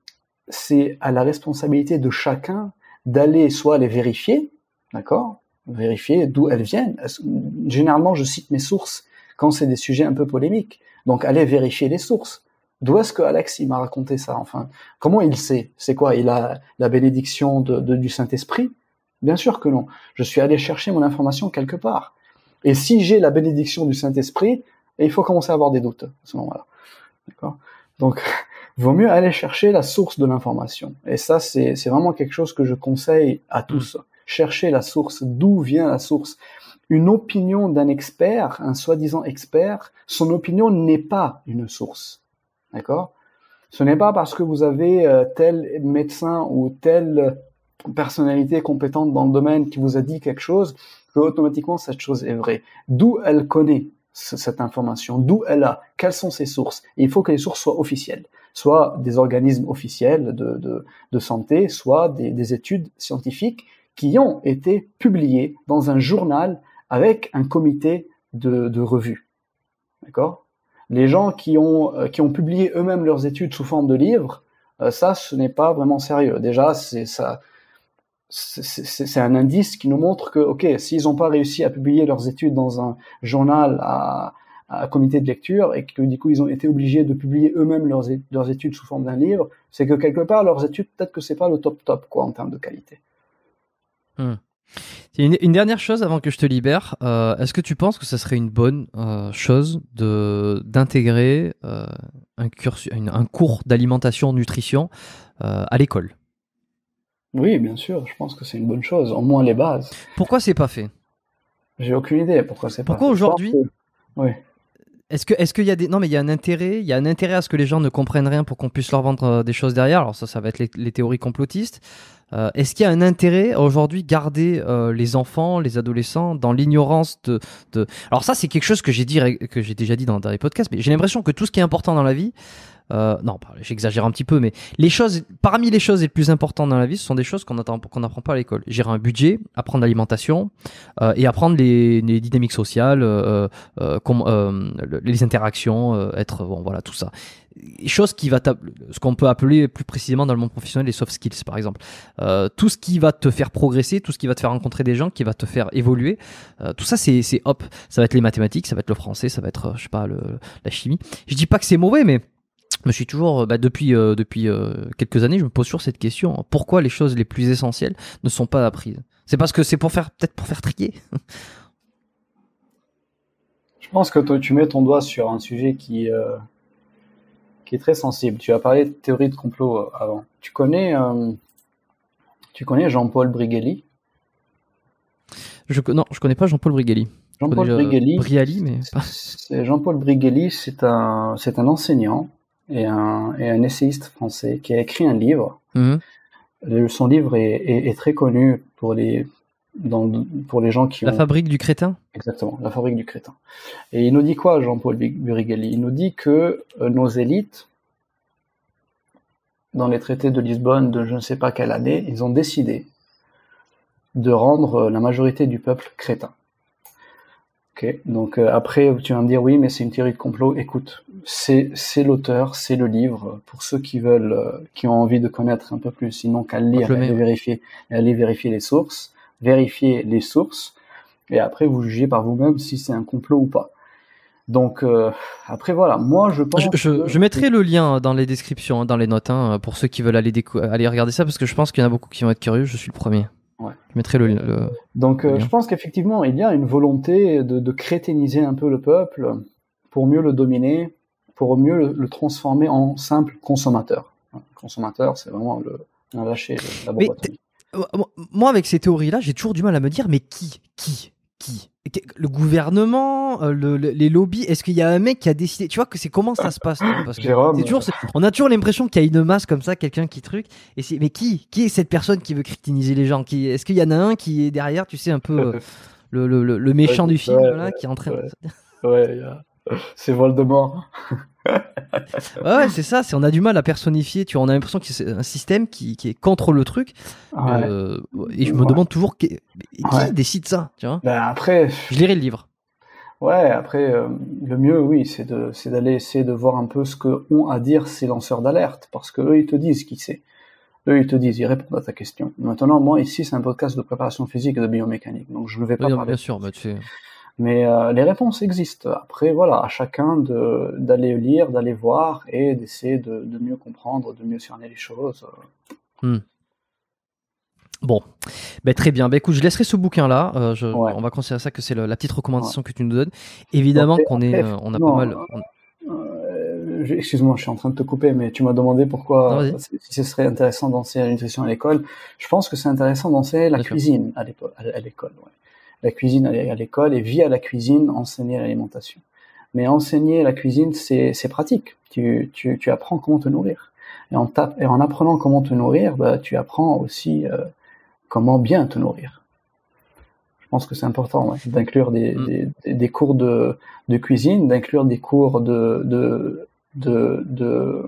c'est à la responsabilité de chacun d'aller soit les vérifier, d'accord? Vérifier d'où elles viennent. Généralement, je cite mes sources quand c'est des sujets un peu polémiques. Donc, allez vérifier les sources. D'où est-ce que Alex il m'a raconté ça? Enfin, comment il sait? C'est quoi? Il a la bénédiction de, de, du Saint-Esprit? Bien sûr que non. Je suis allé chercher mon information quelque part. Et si j'ai la bénédiction du Saint-Esprit, il faut commencer à avoir des doutes à ce moment-là. D'accord? Donc, vaut mieux aller chercher la source de l'information. Et ça, c'est, c'est vraiment quelque chose que je conseille à tous. Mmh. Chercher la source. D'où vient la source? Une opinion d'un expert, un soi-disant expert, son opinion n'est pas une source. D'accord? Ce n'est pas parce que vous avez euh, tel médecin ou telle personnalité compétente dans le domaine qui vous a dit quelque chose que automatiquement cette chose est vraie. D'où elle connaît ce, cette information? D'où elle a? Quelles sont ses sources? Et il faut que les sources soient officielles, soit des organismes officiels de, de, de santé, soit des, des études scientifiques qui ont été publiées dans un journal avec un comité de, de revue. D'accord? Les gens qui ont, euh, qui ont publié eux-mêmes leurs études sous forme de livres, euh, ça, ce n'est pas vraiment sérieux. Déjà, c'est ça. C'est, c'est, c'est un indice qui nous montre que, ok, s'ils n'ont pas réussi à publier leurs études dans un journal à, à comité de lecture et que du coup ils ont été obligés de publier eux-mêmes leurs, leurs études sous forme d'un livre, c'est que quelque part leurs études, peut-être que c'est pas le top top quoi en termes de qualité. Hmm. Une, une dernière chose avant que je te libère, euh, est-ce que tu penses que ça serait une bonne euh, chose de d'intégrer euh, un, cursus, un, un cours d'alimentation nutrition euh, à l'école? Oui, bien sûr, je pense que c'est une bonne chose, au moins les bases. Pourquoi c'est pas fait? J'ai aucune idée pourquoi c'est pourquoi pas fait. Pourquoi aujourd'hui que... Oui. Est-ce que est-ce qu'il y a des non mais il y a un intérêt, il y a un intérêt à ce que les gens ne comprennent rien pour qu'on puisse leur vendre euh, des choses derrière. Alors ça ça va être les, les théories complotistes. Euh, est-ce qu'il y a un intérêt à aujourd'hui garder euh, les enfants, les adolescents dans l'ignorance de, de... Alors ça c'est quelque chose que j'ai dit que j'ai déjà dit dans, dans les podcasts, mais j'ai l'impression que tout ce qui est important dans la vie, euh, non, j'exagère un petit peu, mais les choses, parmi les choses les plus importantes dans la vie, ce sont des choses qu'on attend, qu'on n'apprend pas à l'école. Gérer un budget, apprendre l'alimentation euh, et apprendre les, les dynamiques sociales, euh, euh, com, euh, les interactions, euh, être bon, voilà tout ça. Chose qui va ce qu'on peut appeler plus précisément dans le monde professionnel les soft skills par exemple. Euh, tout ce qui va te faire progresser, tout ce qui va te faire rencontrer des gens, qui va te faire évoluer, euh, tout ça c'est c'est hop, ça va être les mathématiques, ça va être le français, ça va être je sais pas le, la chimie. Je dis pas que c'est mauvais, mais je me suis toujours, bah, depuis, euh, depuis euh, quelques années, je me pose toujours cette question. Pourquoi les choses les plus essentielles ne sont pas apprises? C'est parce que c'est pour faire, peut-être pour faire trier. Je pense que toi, tu mets ton doigt sur un sujet qui, euh, qui est très sensible. Tu as parlé de théorie de complot avant. Tu connais, euh, tu connais Jean-Paul Brigelli? Je, non, je connais pas Jean-Paul Brigelli. Jean-Paul Brigelli, Brigelli, mais pas. C'est Jean-Paul Brigelli, c'est un, c'est un enseignant et un, et un essayiste français qui a écrit un livre. Mmh. Son livre est, est, est très connu pour les, dans, pour les gens qui La ont... fabrique du crétin? Exactement, la fabrique du crétin. Et il nous dit quoi, Jean-Paul Brigelli? Il nous dit que euh, nos élites, dans les traités de Lisbonne de je ne sais pas quelle année, ils ont décidé de rendre la majorité du peuple crétin. Ok, donc euh, après tu vas me dire oui, mais c'est une théorie de complot. Écoute, c'est c'est l'auteur, c'est le livre pour ceux qui veulent, euh, qui ont envie de connaître un peu plus, sinon qu'à le lire, aller vérifier, aller vérifier les sources, vérifier les sources, et après vous jugez par vous-même si c'est un complot ou pas. Donc euh, après voilà, moi je pense. Je, je, que... je mettrai le lien dans les descriptions, dans les notes, hein, pour ceux qui veulent aller décou- aller regarder ça, parce que je pense qu'il y en a beaucoup qui vont être curieux. Je suis le premier. Ouais. Je mettrai le. le Donc, le euh, je pense qu'effectivement, il y a une volonté de, de crétieniser un peu le peuple pour mieux le dominer, pour mieux le, le transformer en simple consommateur. Le consommateur, c'est vraiment le, un lâcher, la bombe atomique. Moi, avec ces théories-là, j'ai toujours du mal à me dire, mais qui, qui, qui le gouvernement, le, le, les lobbies, est-ce qu'il y a un mec qui a décidé? Tu vois que c'est comment ça se passe? Parce que Jérôme, c'est toujours, c'est, on a toujours l'impression qu'il y a une masse comme ça, quelqu'un qui truc. Et c'est, mais qui, qui est cette personne qui veut crétiniser les gens? Qui, est-ce qu'il y en a un qui est derrière, tu sais, un peu le, le, le, le méchant ouais, du film ouais, là, ouais, qui est en train ouais, de... ouais, yeah. C'est Voldemort. Ouais, ouais, c'est ça. C'est on a du mal à personnifier. Tu vois, on a l'impression que c'est un système qui, qui est contre le truc. Ouais. Euh, et je me Ouais. demande toujours qui, qui Ouais. décide ça. Tu vois. Ben après, Je lirai le livre. ouais, après, euh, le mieux, oui, c'est de, c'est d'aller essayer de voir un peu ce que ont à dire ces lanceurs d'alerte, parce que eux, ils te disent qui c'est. Eux, ils te disent, ils répondent à ta question. Maintenant, moi, ici, c'est un podcast de préparation physique et de biomécanique, donc je ne vais pas Oui, non, parler. bien sûr, bah, tu sais. Mais euh, les réponses existent. Après, voilà, à chacun de, d'aller lire, d'aller voir et d'essayer de, de mieux comprendre, de mieux cerner les choses. Hmm. Bon, bah, très bien. Bah, écoute, je laisserai ce bouquin-là. Euh, je, Ouais. on va considérer ça que c'est le- la petite recommandation que tu nous donnes. Évidemment Donc, qu'on est, après, euh, on a non, pas mal. on- Euh, je- excuse-moi, je suis en train de te couper, mais tu m'as demandé Non, pourquoi, vas-y. si ce serait intéressant d'enseigner la nutrition à l'école. Je pense que c'est intéressant d'enseigner la Bien sûr. cuisine à l'épo- à l'école. Ouais. La cuisine à l'é- à l'école et via la cuisine enseigner l'alimentation. Mais enseigner la cuisine, c'est c'est pratique. Tu, tu, tu apprends comment te nourrir. Et en, tap- et en apprenant comment te nourrir, bah, tu apprends aussi euh, comment bien te nourrir. Je pense que c'est important, ouais, d'inclure des, Hmm. des, des, des cours de, de cuisine, d'inclure des cours de, de, de, de,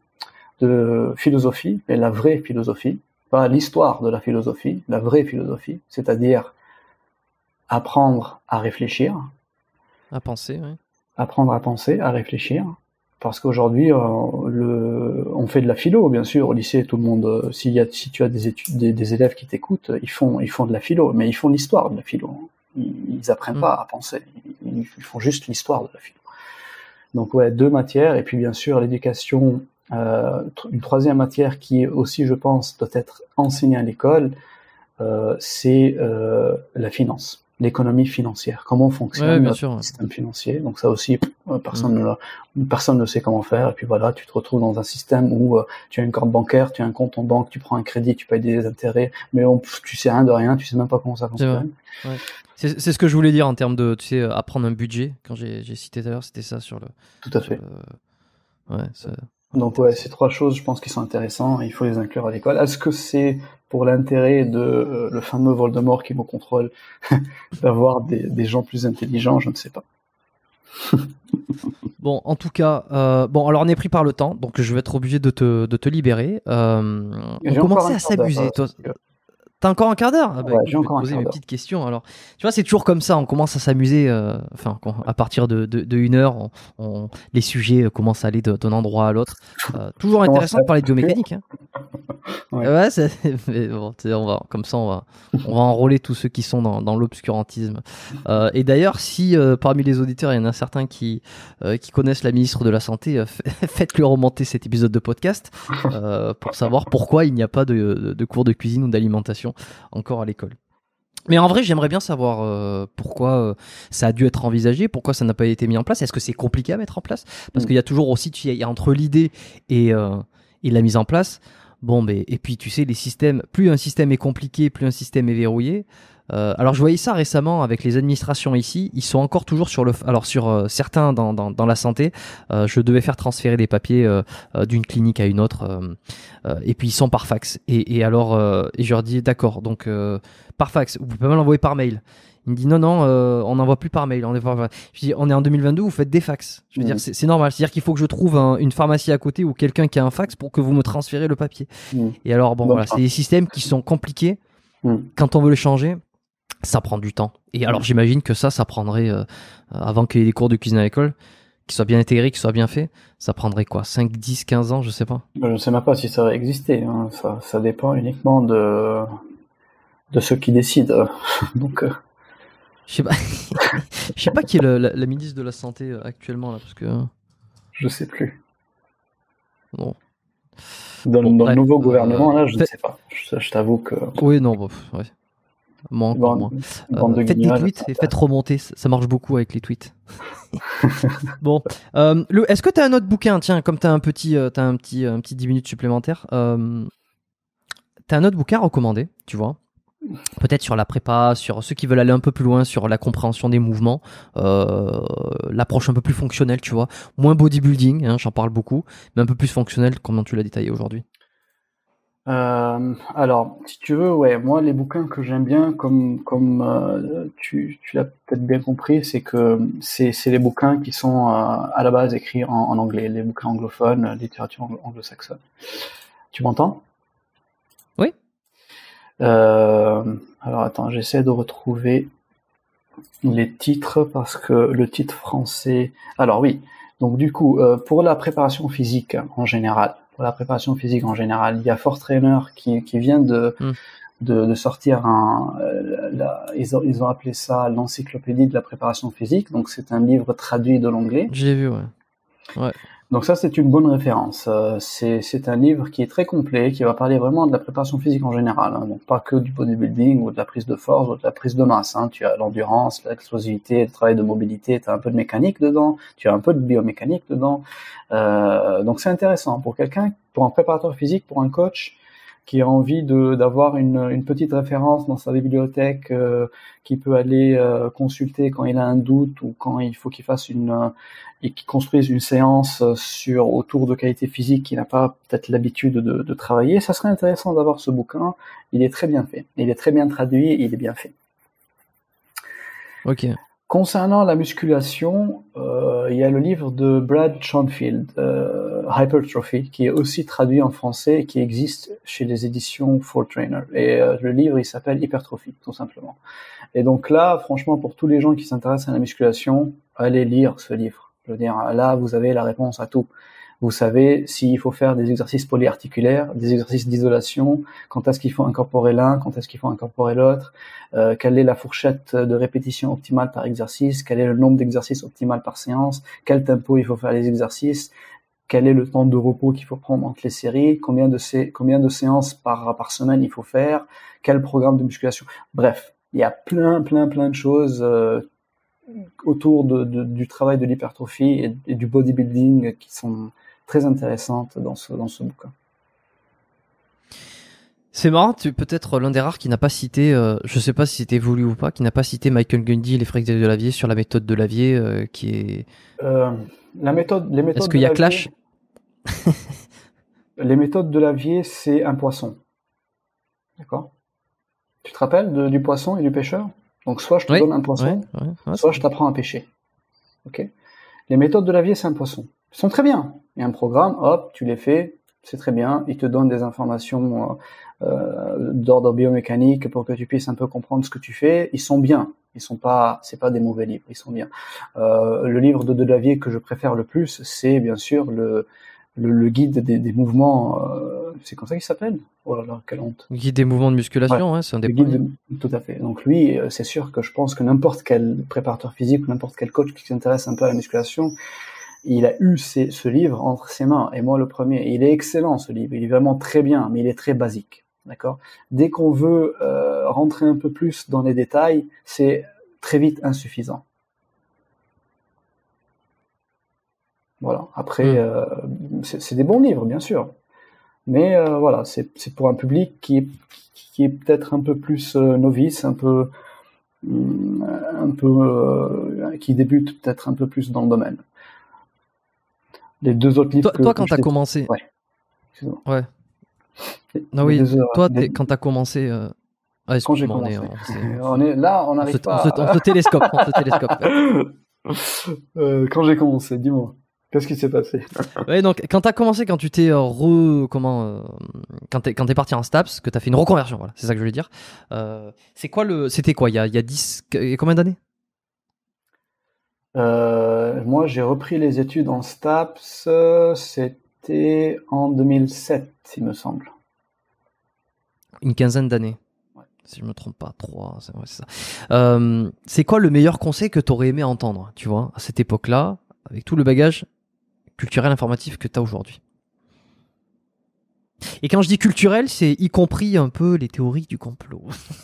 de philosophie, mais la vraie philosophie, pas l'histoire de la philosophie, la vraie philosophie, c'est-à-dire apprendre à réfléchir, À penser, oui. apprendre à penser, à réfléchir, parce qu'aujourd'hui, euh, le, on fait de la philo, bien sûr, au lycée, tout le monde, euh, s'il y a, si tu as des études, des, des élèves qui t'écoutent, ils font, ils font de la philo, mais ils font l'histoire de la philo. Ils, ils apprennent Mm. pas à penser, ils, ils font juste l'histoire de la philo. Donc ouais, deux matières, et puis bien sûr l'éducation, euh, une troisième matière qui aussi, je pense, doit être enseignée à l'école, euh, c'est euh, la finance. L'économie financière, comment fonctionne Ouais, bien notre sûr. Ouais. système financier. Donc ça aussi, euh, personne, Mm. ne, personne ne sait comment faire. Et puis voilà, tu te retrouves dans un système où euh, tu as une carte bancaire, tu as un compte en banque, tu prends un crédit, tu payes des intérêts, mais on, tu sais rien de rien, tu sais même pas comment ça C'est vrai. fonctionne. Ouais. C'est, c'est ce que je voulais dire en termes de, tu sais, apprendre un budget. Quand j'ai, j'ai cité tout à l'heure, c'était ça sur le. Tout à sur fait. le- Ouais. C'est... Donc ouais, ces trois choses, je pense, qui sont intéressantes, et il faut les inclure à l'école. Est-ce que c'est pour l'intérêt de euh, le fameux Voldemort qui me contrôle d'avoir des, des gens plus intelligents? Je ne sais pas. Bon, en tout cas, euh, bon, alors on est pris par le temps, donc je vais être obligé de te, de te libérer. Euh, on J'ai encore commençait un à quart d'heure, s'amuser, euh, toi. si tu veux. T'as encore un quart d'heure? Ah bah Ouais, écoute, j'ai je vais te encore un poser quart mes d'heure. petites questions. Alors, tu vois, c'est toujours comme ça, on commence à s'amuser, euh, enfin, quand- à partir de, de, de une heure, on, on- les sujets euh, commencent à aller de- d'un endroit à l'autre. Euh, toujours Comment intéressant ça de parler de va être biomécanique, hein. Ouais. Ouais, c'est, mais bon, tu sais, on va, comme ça, on va, on va enrôler tous ceux qui sont dans, dans l'obscurantisme. Euh, et d'ailleurs, si euh, parmi les auditeurs, il y en a certains qui, euh, qui connaissent la ministre de la Santé, euh, faites-le remonter cet épisode de podcast euh, pour savoir pourquoi il n'y a pas de, de, de cours de cuisine ou d'alimentation encore à l'école. Mais en vrai, j'aimerais bien savoir euh, pourquoi euh, ça a dû être envisagé, pourquoi ça n'a pas été mis en place. Est-ce que c'est compliqué à mettre en place? Parce Mm. qu'il y a toujours aussi, tu sais, il y a entre l'idée et, euh, et la mise en place. Bon, mais et puis tu sais, les systèmes, plus un système est compliqué, plus un système est verrouillé. Euh, alors je voyais ça récemment avec les administrations ici, ils sont encore toujours sur le, alors sur euh, certains dans, dans, dans la santé, euh, je devais faire transférer des papiers euh, euh, d'une clinique à une autre, euh, euh, et puis ils sont par fax. Et, et alors, euh, et je leur dis d'accord, donc euh, par fax, vous pouvez me l'envoyer par mail. Il me dit non, non, euh, on n'envoie plus par mail. On est, par... Je dis, on est en deux mille vingt-deux, vous faites des fax. Je veux Mmh. dire, c'est, c'est normal. C'est-à-dire qu'il faut que je trouve un, une pharmacie à côté ou quelqu'un qui a un fax pour que vous me transférez le papier. Mmh. Et alors, bon, Bonne voilà, chance. c'est des systèmes qui sont compliqués. Mmh. Quand on veut le changer, ça prend du temps. Et alors, Mmh. j'imagine que ça, ça prendrait, euh, avant qu'il y ait des cours de cuisine à l'école, qui soient bien intégrés, qui soient bien faits, ça prendrait quoi, cinq, dix, quinze ans, je sais pas. Je ne sais même pas si ça va exister. Hein. Ça, ça dépend uniquement de, de ceux qui décident. Donc, euh, Je sais pas, je sais pas qui est le- la, la ministre de la Santé euh, actuellement, là, parce que, euh, je sais plus. bon. Dans, Bon, dans bref, le nouveau euh, gouvernement, là, je ne fait- sais pas. Je, je t'avoue que... Oui, non, bon, pff, ouais. Moi encore Bande, moins. bande de Euh, faites des guignols. tweets et faites remonter, ça ça marche beaucoup avec les tweets. Bon, euh, le, est-ce que tu as un autre bouquin? Tiens, comme tu as un petit, euh, t'as un petit, un petit dix minutes supplémentaires, euh, tu as un autre bouquin recommandé, tu vois? Peut-être sur la prépa, sur ceux qui veulent aller un peu plus loin, sur la compréhension des mouvements, euh, l'approche un peu plus fonctionnelle, tu vois? Moins bodybuilding, hein, j'en parle beaucoup, mais un peu plus fonctionnel, comment tu l'as détaillé aujourd'hui. Euh, alors, si tu veux, ouais, moi, les bouquins que j'aime bien, comme comme euh, tu, tu l'as peut-être bien compris, c'est que c'est c'est les bouquins qui sont euh, à la base écrits en, en anglais, les bouquins anglophones, euh, littérature anglo- anglo-saxonne. Tu m'entends? Oui. Euh, alors, attends, j'essaie de retrouver les titres parce que le titre français. Alors oui. Donc du coup, euh, pour la préparation physique en général, pour la préparation physique en général, il y a Force Trainer qui qui vient de Hmm. de, de sortir un, euh, la, ils, ont, ils ont appelé ça l'encyclopédie de la préparation physique. Donc c'est un livre traduit de l'anglais. Je l'ai vu, ouais. Ouais. Donc ça c'est une bonne référence. Euh, c'est c'est un livre qui est très complet, qui va parler vraiment de la préparation physique en général. Hein. Donc pas que du bodybuilding ou de la prise de force ou de la prise de masse. Hein. Tu as l'endurance, l'explosivité, le travail de mobilité. Tu as un peu de mécanique dedans. Tu as un peu de biomécanique dedans. Euh, donc c'est intéressant pour quelqu'un, pour un préparateur physique, pour un coach qui a envie de d'avoir une, une petite référence dans sa bibliothèque, euh, qui peut aller euh, consulter quand il a un doute ou quand il faut qu'il fasse une euh, et qu'il construise une séance sur autour de qualité physique qu'il n'a pas peut-être l'habitude de, de travailler. Ça serait intéressant d'avoir ce bouquin. Il est très bien fait, il est très bien traduit, il est bien fait. Ok. Concernant la musculation, euh, il y a le livre de Brad Schoenfield, euh, Hypertrophy, qui est aussi traduit en français et qui existe chez les éditions Full Trainer. Et euh, le livre, il s'appelle Hypertrophy, tout simplement. Et donc là, franchement, pour tous les gens qui s'intéressent à la musculation, allez lire ce livre. Je veux dire, là, vous avez la réponse à tout. Vous savez s'il faut faire des exercices polyarticulaires, des exercices d'isolation, quand est-ce qu'il faut incorporer l'un, quand est-ce qu'il faut incorporer l'autre, euh, quelle est la fourchette de répétition optimale par exercice, quel est le nombre d'exercices optimal par séance, quel tempo il faut faire les exercices, quel est le temps de repos qu'il faut prendre entre les séries, combien de, sé- combien de séances par, par semaine il faut faire, quel programme de musculation. Bref, il y a plein, plein, plein de choses euh, autour de, de, du travail de l'hypertrophie et, et du bodybuilding qui sont très intéressantes dans ce, dans ce bouquin. C'est marrant, tu es peut-être l'un des rares qui n'a pas cité, euh, je sais pas si c'était voulu ou pas, qui n'a pas cité Michael Gundy et les frères de Lavier sur la méthode de Lavier, euh, qui est. Euh, la méthode, les méthodes Est-ce qu'il de y a Lavier, clash? les méthodes de Lavier, c'est un poisson. D'accord? Tu te rappelles de, du poisson et du pêcheur? Donc soit je te Oui, donne un ouais, poisson, ouais, ouais, soit c'est- je t'apprends à pêcher. Ok? Les méthodes de Lavier, c'est un poisson. Ils sont très bien. Il y a un programme, hop, tu les fais, c'est très bien. Ils te donnent des informations euh, euh, d'ordre biomécanique pour que tu puisses un peu comprendre ce que tu fais. Ils sont bien. Ils sont pas, c'est pas des mauvais livres. Ils sont bien. Euh, le livre de Delavier que je préfère le plus, c'est bien sûr le le, le guide des, des mouvements. Euh, c'est comme ça qu'il s'appelle. Oh là là, quelle honte. Guide des mouvements de musculation, Ouais, ouais, c'est un des le guide premiers. de- tout à fait. Donc lui, euh, c'est sûr que je pense que n'importe quel préparateur physique ou n'importe quel coach qui s'intéresse un peu à la musculation, il a eu ces, ce livre entre ses mains. Et moi, le premier, il est excellent ce livre. Il est vraiment très bien, mais il est très basique. D'accord? Dès qu'on veut euh, rentrer un peu plus dans les détails, c'est très vite insuffisant. Voilà. Après, Hmm. euh, c'est c'est des bons livres, bien sûr. Mais euh, voilà, c'est c'est pour un public qui est, qui est peut-être un peu plus euh, novice, un peu hum, un peu euh, qui débute peut-être un peu plus dans le domaine. Les deux autres livres Toi, que, toi, que quand je t'as t'ai... commencé, Ouais, excuse-moi. ouais. Les, Ah les oui, deux heures. toi, les- t'es- quand t'as commencé, euh, ah, Quand j'ai excuse-moi, on est, commencé. on, s'est- on, On se, est là, on on se, n'arrive on se, pas. on se télescope, on se télescope. Euh, quand j'ai commencé, dis-moi. Qu'est-ce qui s'est passé? Ouais, donc quand t'as commencé, quand tu t'es euh, re, comment, euh, quand t'es, quand t'es parti en STAPS, que t'as fait une reconversion, voilà, c'est ça que je voulais dire. Euh, c'est quoi le, c'était quoi, il y a, il y a dix, il y a combien d'années? Euh, moi, j'ai repris les études en STAPS, euh, c'était en deux mille sept, il me semble. Une quinzaine d'années, Ouais. si je me trompe pas, trois, c'est, ouais, c'est ça. Euh, c'est quoi le meilleur conseil que t'aurais aimé entendre, tu vois, à cette époque-là, avec tout le bagage culturel informatif que t'as aujourd'hui? Et quand je dis culturel, c'est y compris un peu les théories du complot.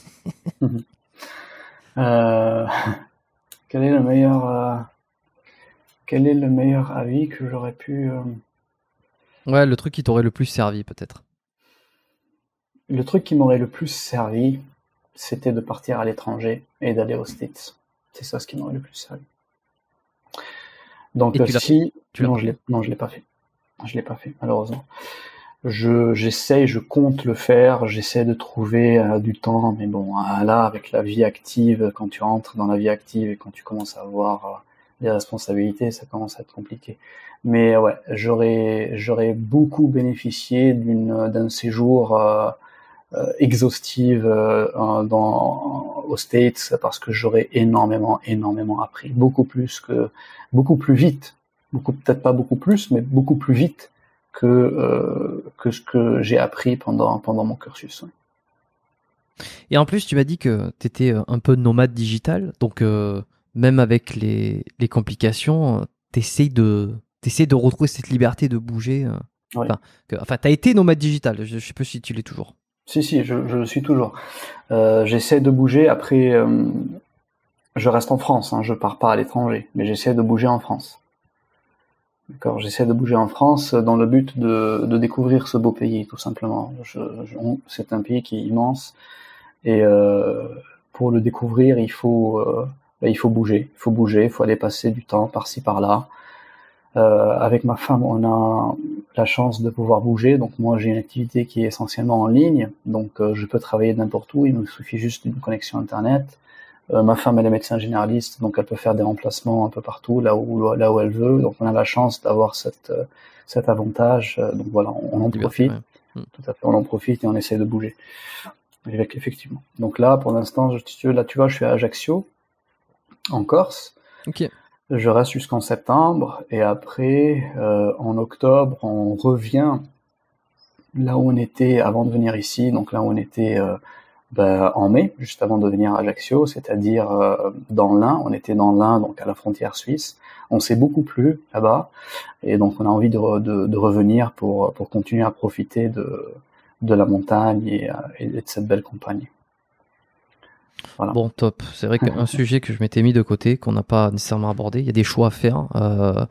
Euh, quel est le meilleur, euh, quel est le meilleur avis que j'aurais pu... euh, Ouais, le truc qui t'aurait le plus servi, peut-être. Le truc qui m'aurait le plus servi, c'était de partir à l'étranger et d'aller aux States. C'est ça ce qui m'aurait le plus servi. Donc Et tu l'as fait? si... Tu l'as Non, pas je l'ai fait? non, je l'ai pas fait. Je l'ai pas fait, malheureusement. Je, j'essaye, je compte le faire, j'essaie de trouver euh, du temps, mais bon, euh, là, avec la vie active, quand tu entres dans la vie active et quand tu commences à avoir euh, des responsabilités, ça commence à être compliqué. Mais ouais, j'aurais, j'aurais beaucoup bénéficié d'une, d'un séjour euh, euh, exhaustif euh, dans, aux States parce que j'aurais énormément, énormément appris, beaucoup plus que, beaucoup plus vite, beaucoup peut-être pas beaucoup plus, mais beaucoup plus vite que euh, que ce que j'ai appris pendant pendant mon cursus. Ouais. Et en plus, tu m'as dit que tu étais un peu nomade digital, donc euh, même avec les, les complications, tu essaies de t'essaies de retrouver cette liberté de bouger. Euh, ouais. Enfin, que, enfin, t'as été nomade digital. Je, je sais pas si tu l'es toujours. Si si, je, je le suis toujours. Euh, j'essaie de bouger. Après, euh, je reste en France. Hein, je pars pas à l'étranger, mais j'essaie de bouger en France. D'accord, j'essaie de bouger en France dans le but de, de découvrir ce beau pays, tout simplement. Je, je, c'est un pays qui est immense et euh, pour le découvrir, il faut, euh, ben, il faut bouger, il faut bouger, il faut aller passer du temps par-ci par-là. Euh, avec ma femme, on a la chance de pouvoir bouger. Donc moi, j'ai une activité qui est essentiellement en ligne, donc euh, je peux travailler n'importe où. Il me suffit juste d'une connexion internet. Euh, ma femme, elle est médecin généraliste, donc elle peut faire des remplacements un peu partout, là où là où elle veut. Donc on a la chance d'avoir cette euh, cet avantage. Euh, donc voilà, on, on en profite. Ouais. Tout à fait, on en profite et on essaie de bouger. Avec, effectivement. Donc là, pour l'instant, je, là, tu vois, je suis à Ajaccio, en Corse. Ok. Je reste jusqu'en septembre et après, euh, en octobre, on revient là où on était avant de venir ici. Donc là où on était. Euh, Ben, en mai, juste avant de venir à Ajaccio, c'est-à-dire euh, dans l'Ain, on était dans l'Ain, donc à la frontière suisse. On s'est beaucoup plu là-bas, et donc on a envie de, re, de, de revenir pour pour continuer à profiter de de la montagne et, et de cette belle compagnie. Voilà. Bon, top. C'est vrai qu'un sujet que je m'étais mis de côté, qu'on n'a pas nécessairement abordé, il y a des choix à faire. Euh...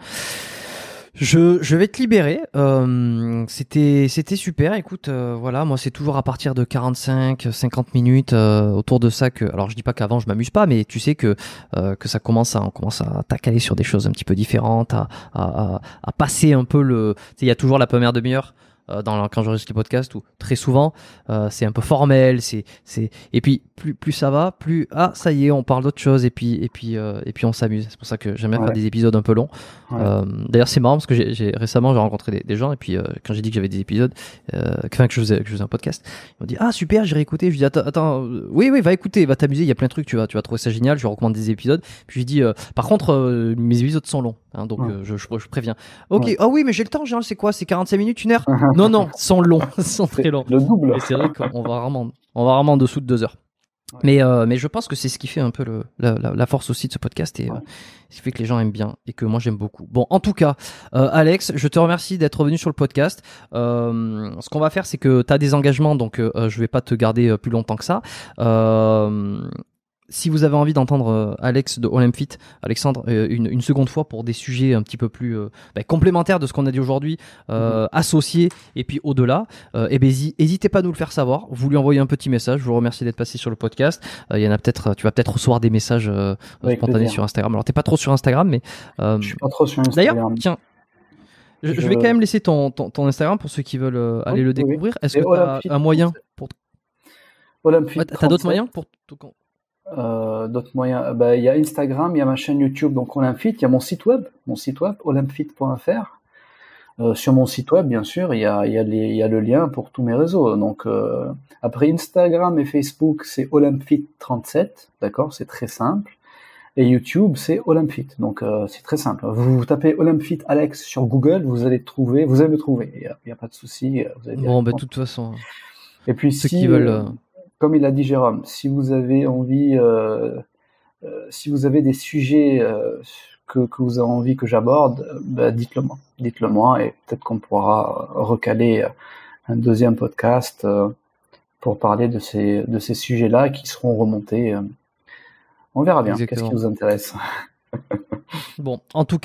Je, je vais te libérer. Euh, c'était, c'était super. Écoute, euh, voilà, moi c'est toujours à partir de quarante-cinq, cinquante minutes euh, autour de ça que. Alors je dis pas qu'avant je m'amuse pas, mais tu sais que euh, que ça commence à, on commence à t'accaler sur des choses un petit peu différentes, à à, à, à passer un peu le. Tu sais, il y a toujours la première demi-heure. Euh, dans, quand j'enregistre les podcasts où très souvent euh, c'est un peu formel, c'est c'est et puis plus plus ça va, plus ah ça y est on parle d'autre chose et puis et puis euh, et puis on s'amuse. C'est pour ça que j'aime bien ouais. faire des épisodes un peu longs. Ouais. Euh, d'ailleurs c'est marrant parce que j'ai, j'ai récemment j'ai rencontré des, des gens et puis euh, quand j'ai dit que j'avais des épisodes, euh, enfin que je faisais que je faisais un podcast, ils m'ont dit ah super j'ai réécouté. Je dis attends attends euh, oui oui va écouter, va t'amuser, il y a plein de trucs tu vas tu vas trouver ça génial. Je recommande des épisodes. Puis j'ai dit euh, par contre euh, mes épisodes sont longs hein, donc ouais. euh, je, je je préviens. Ok ah ouais. oh, oui mais j'ai le temps général c'est quoi c'est quarante-cinq minutes une heure. Non, non, sont longs, sont très longs. Le double. Et c'est vrai qu'on va vraiment, on va vraiment en dessous de deux heures. Ouais. Mais, euh, mais je pense que c'est ce qui fait un peu le, la, la force aussi de ce podcast et ouais. euh, ce qui fait que les gens aiment bien et que moi j'aime beaucoup. Bon, en tout cas, euh, Alex, je te remercie d'être venu sur le podcast. Euh, ce qu'on va faire, c'est que tu as des engagements, donc euh, je vais pas te garder plus longtemps que ça. Euh, Si vous avez envie d'entendre euh, Alex de Olympfit, Alexandre, euh, une, une seconde fois pour des sujets un petit peu plus euh, bah, complémentaires de ce qu'on a dit aujourd'hui, euh, mmh. associés et puis au-delà, euh, et ben n'hésitez pas à nous le faire savoir. Vous lui envoyez un petit message. Je vous remercie d'être passé sur le podcast. Il euh, y en a peut-être, tu vas peut-être recevoir des messages euh, spontanés plaisir. Sur Instagram. Alors t'es pas trop sur Instagram, mais euh, je suis pas trop sur Instagram. D'ailleurs, tiens. Je, je... je vais quand même laisser ton, ton, ton Instagram pour ceux qui veulent euh, aller oui, le découvrir. Oui. Est-ce que tu as un moyen pour Olympfit ouais, t'as d'autres moyens pour tout Euh, d'autres moyens, il bah, y a Instagram, il y a ma chaîne YouTube, donc Olympfit, il y a mon site web, mon site web, olympfit point f r. Euh, sur mon site web, bien sûr, il y a, y, a les, y a le lien pour tous mes réseaux. Donc, euh, après Instagram et Facebook, c'est Olympfit trente-sept, d'accord, c'est très simple. Et YouTube, c'est Olympfit, donc euh, c'est très simple. Vous, vous tapez Olympfit Alex sur Google, vous allez trouver, vous allez me trouver. Il n'y a, a pas de souci. Vous allez bon, bah, de toute façon. Et puis ceux si, qui veulent. Euh... Comme il a dit Jérôme, si vous avez envie, euh, euh, si vous avez des sujets euh, que, que vous avez envie que j'aborde, bah, dites-le moi, dites-le moi, et peut-être qu'on pourra recaler un deuxième podcast euh, pour parler de ces de ces sujets-là qui seront remontés. Euh. On verra bien. Exactement. Qu'est-ce qui vous intéresse. Bon, en tout cas,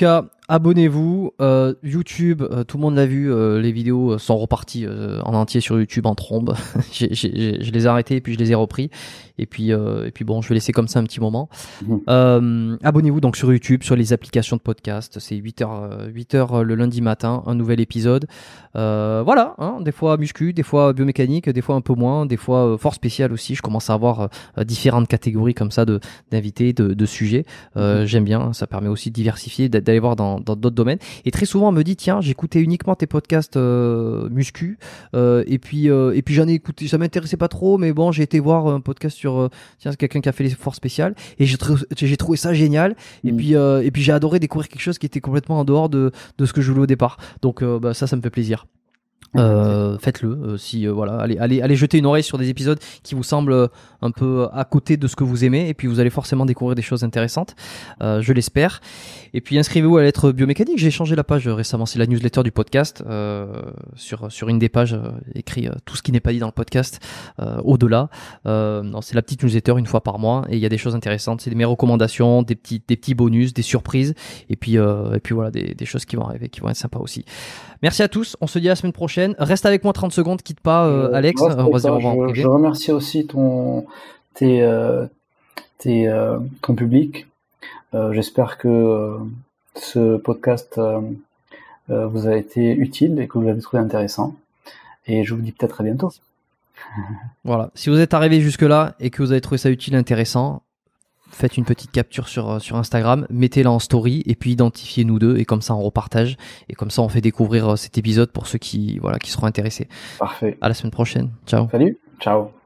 abonnez-vous. Euh, YouTube, euh, tout le monde l'a vu, euh, les vidéos sont reparties euh, en entier sur YouTube en trombe. j'ai, j'ai, je les ai arrêtées et puis je les ai repris. Et puis, euh, et puis bon, je vais laisser comme ça un petit moment. Mmh. Euh, abonnez-vous donc sur YouTube, sur les applications de podcast. C'est huit heures le lundi matin, un nouvel épisode. Euh, voilà, hein, des fois muscu, des fois biomécanique, des fois un peu moins, des fois euh, fort spécial aussi. Je commence à avoir euh, différentes catégories comme ça de d'invités, de, de sujets. Euh, mmh. J'aime bien, ça permet aussi de diversifier, d'aller voir dans dans d'autres domaines. Et très souvent on me dit tiens, j'écoutais uniquement tes podcasts euh, muscu euh, et puis euh, et puis j'en ai écouté, ça m'intéressait pas trop, mais bon j'ai été voir un podcast sur euh, tiens quelqu'un qui a fait l'effort spécial et j'ai trou- j'ai trouvé ça génial. Mmh. Et puis euh, et puis j'ai adoré découvrir quelque chose qui était complètement en dehors de de ce que je voulais au départ. Donc euh, bah, ça ça me fait plaisir. Euh, faites-le euh, si euh, voilà allez allez allez jeter une oreille sur des épisodes qui vous semblent euh, un peu à côté de ce que vous aimez et puis vous allez forcément découvrir des choses intéressantes, euh, je l'espère. Et puis inscrivez-vous à la lettre biomécanique, j'ai changé la page récemment, c'est la newsletter du podcast, euh, sur sur une des pages euh, écrit euh, tout ce qui n'est pas dit dans le podcast, euh, au-delà. Euh, non, c'est la petite newsletter une fois par mois et il y a des choses intéressantes, c'est mes recommandations, des petits des petits bonus, des surprises et puis euh, et puis voilà des des choses qui vont arriver, qui vont être sympas aussi. Merci à tous, on se dit à la semaine prochaine. Reste avec moi trente secondes, quitte pas euh, Alex, on va se dire au revoir en privé. Je remercie aussi ton, tes, euh, tes, euh, ton public. Euh, j'espère que euh, ce podcast euh, euh, vous a été utile et que vous l'avez trouvé intéressant. Et je vous dis peut-être à bientôt. Voilà, si vous êtes arrivé jusque-là et que vous avez trouvé ça utile et intéressant, faites une petite capture sur, sur Instagram, mettez-la en story et puis identifiez nous deux et comme ça on repartage et comme ça on fait découvrir cet épisode pour ceux qui, voilà, qui seront intéressés. Parfait. À la semaine prochaine. Ciao. Salut. Ciao.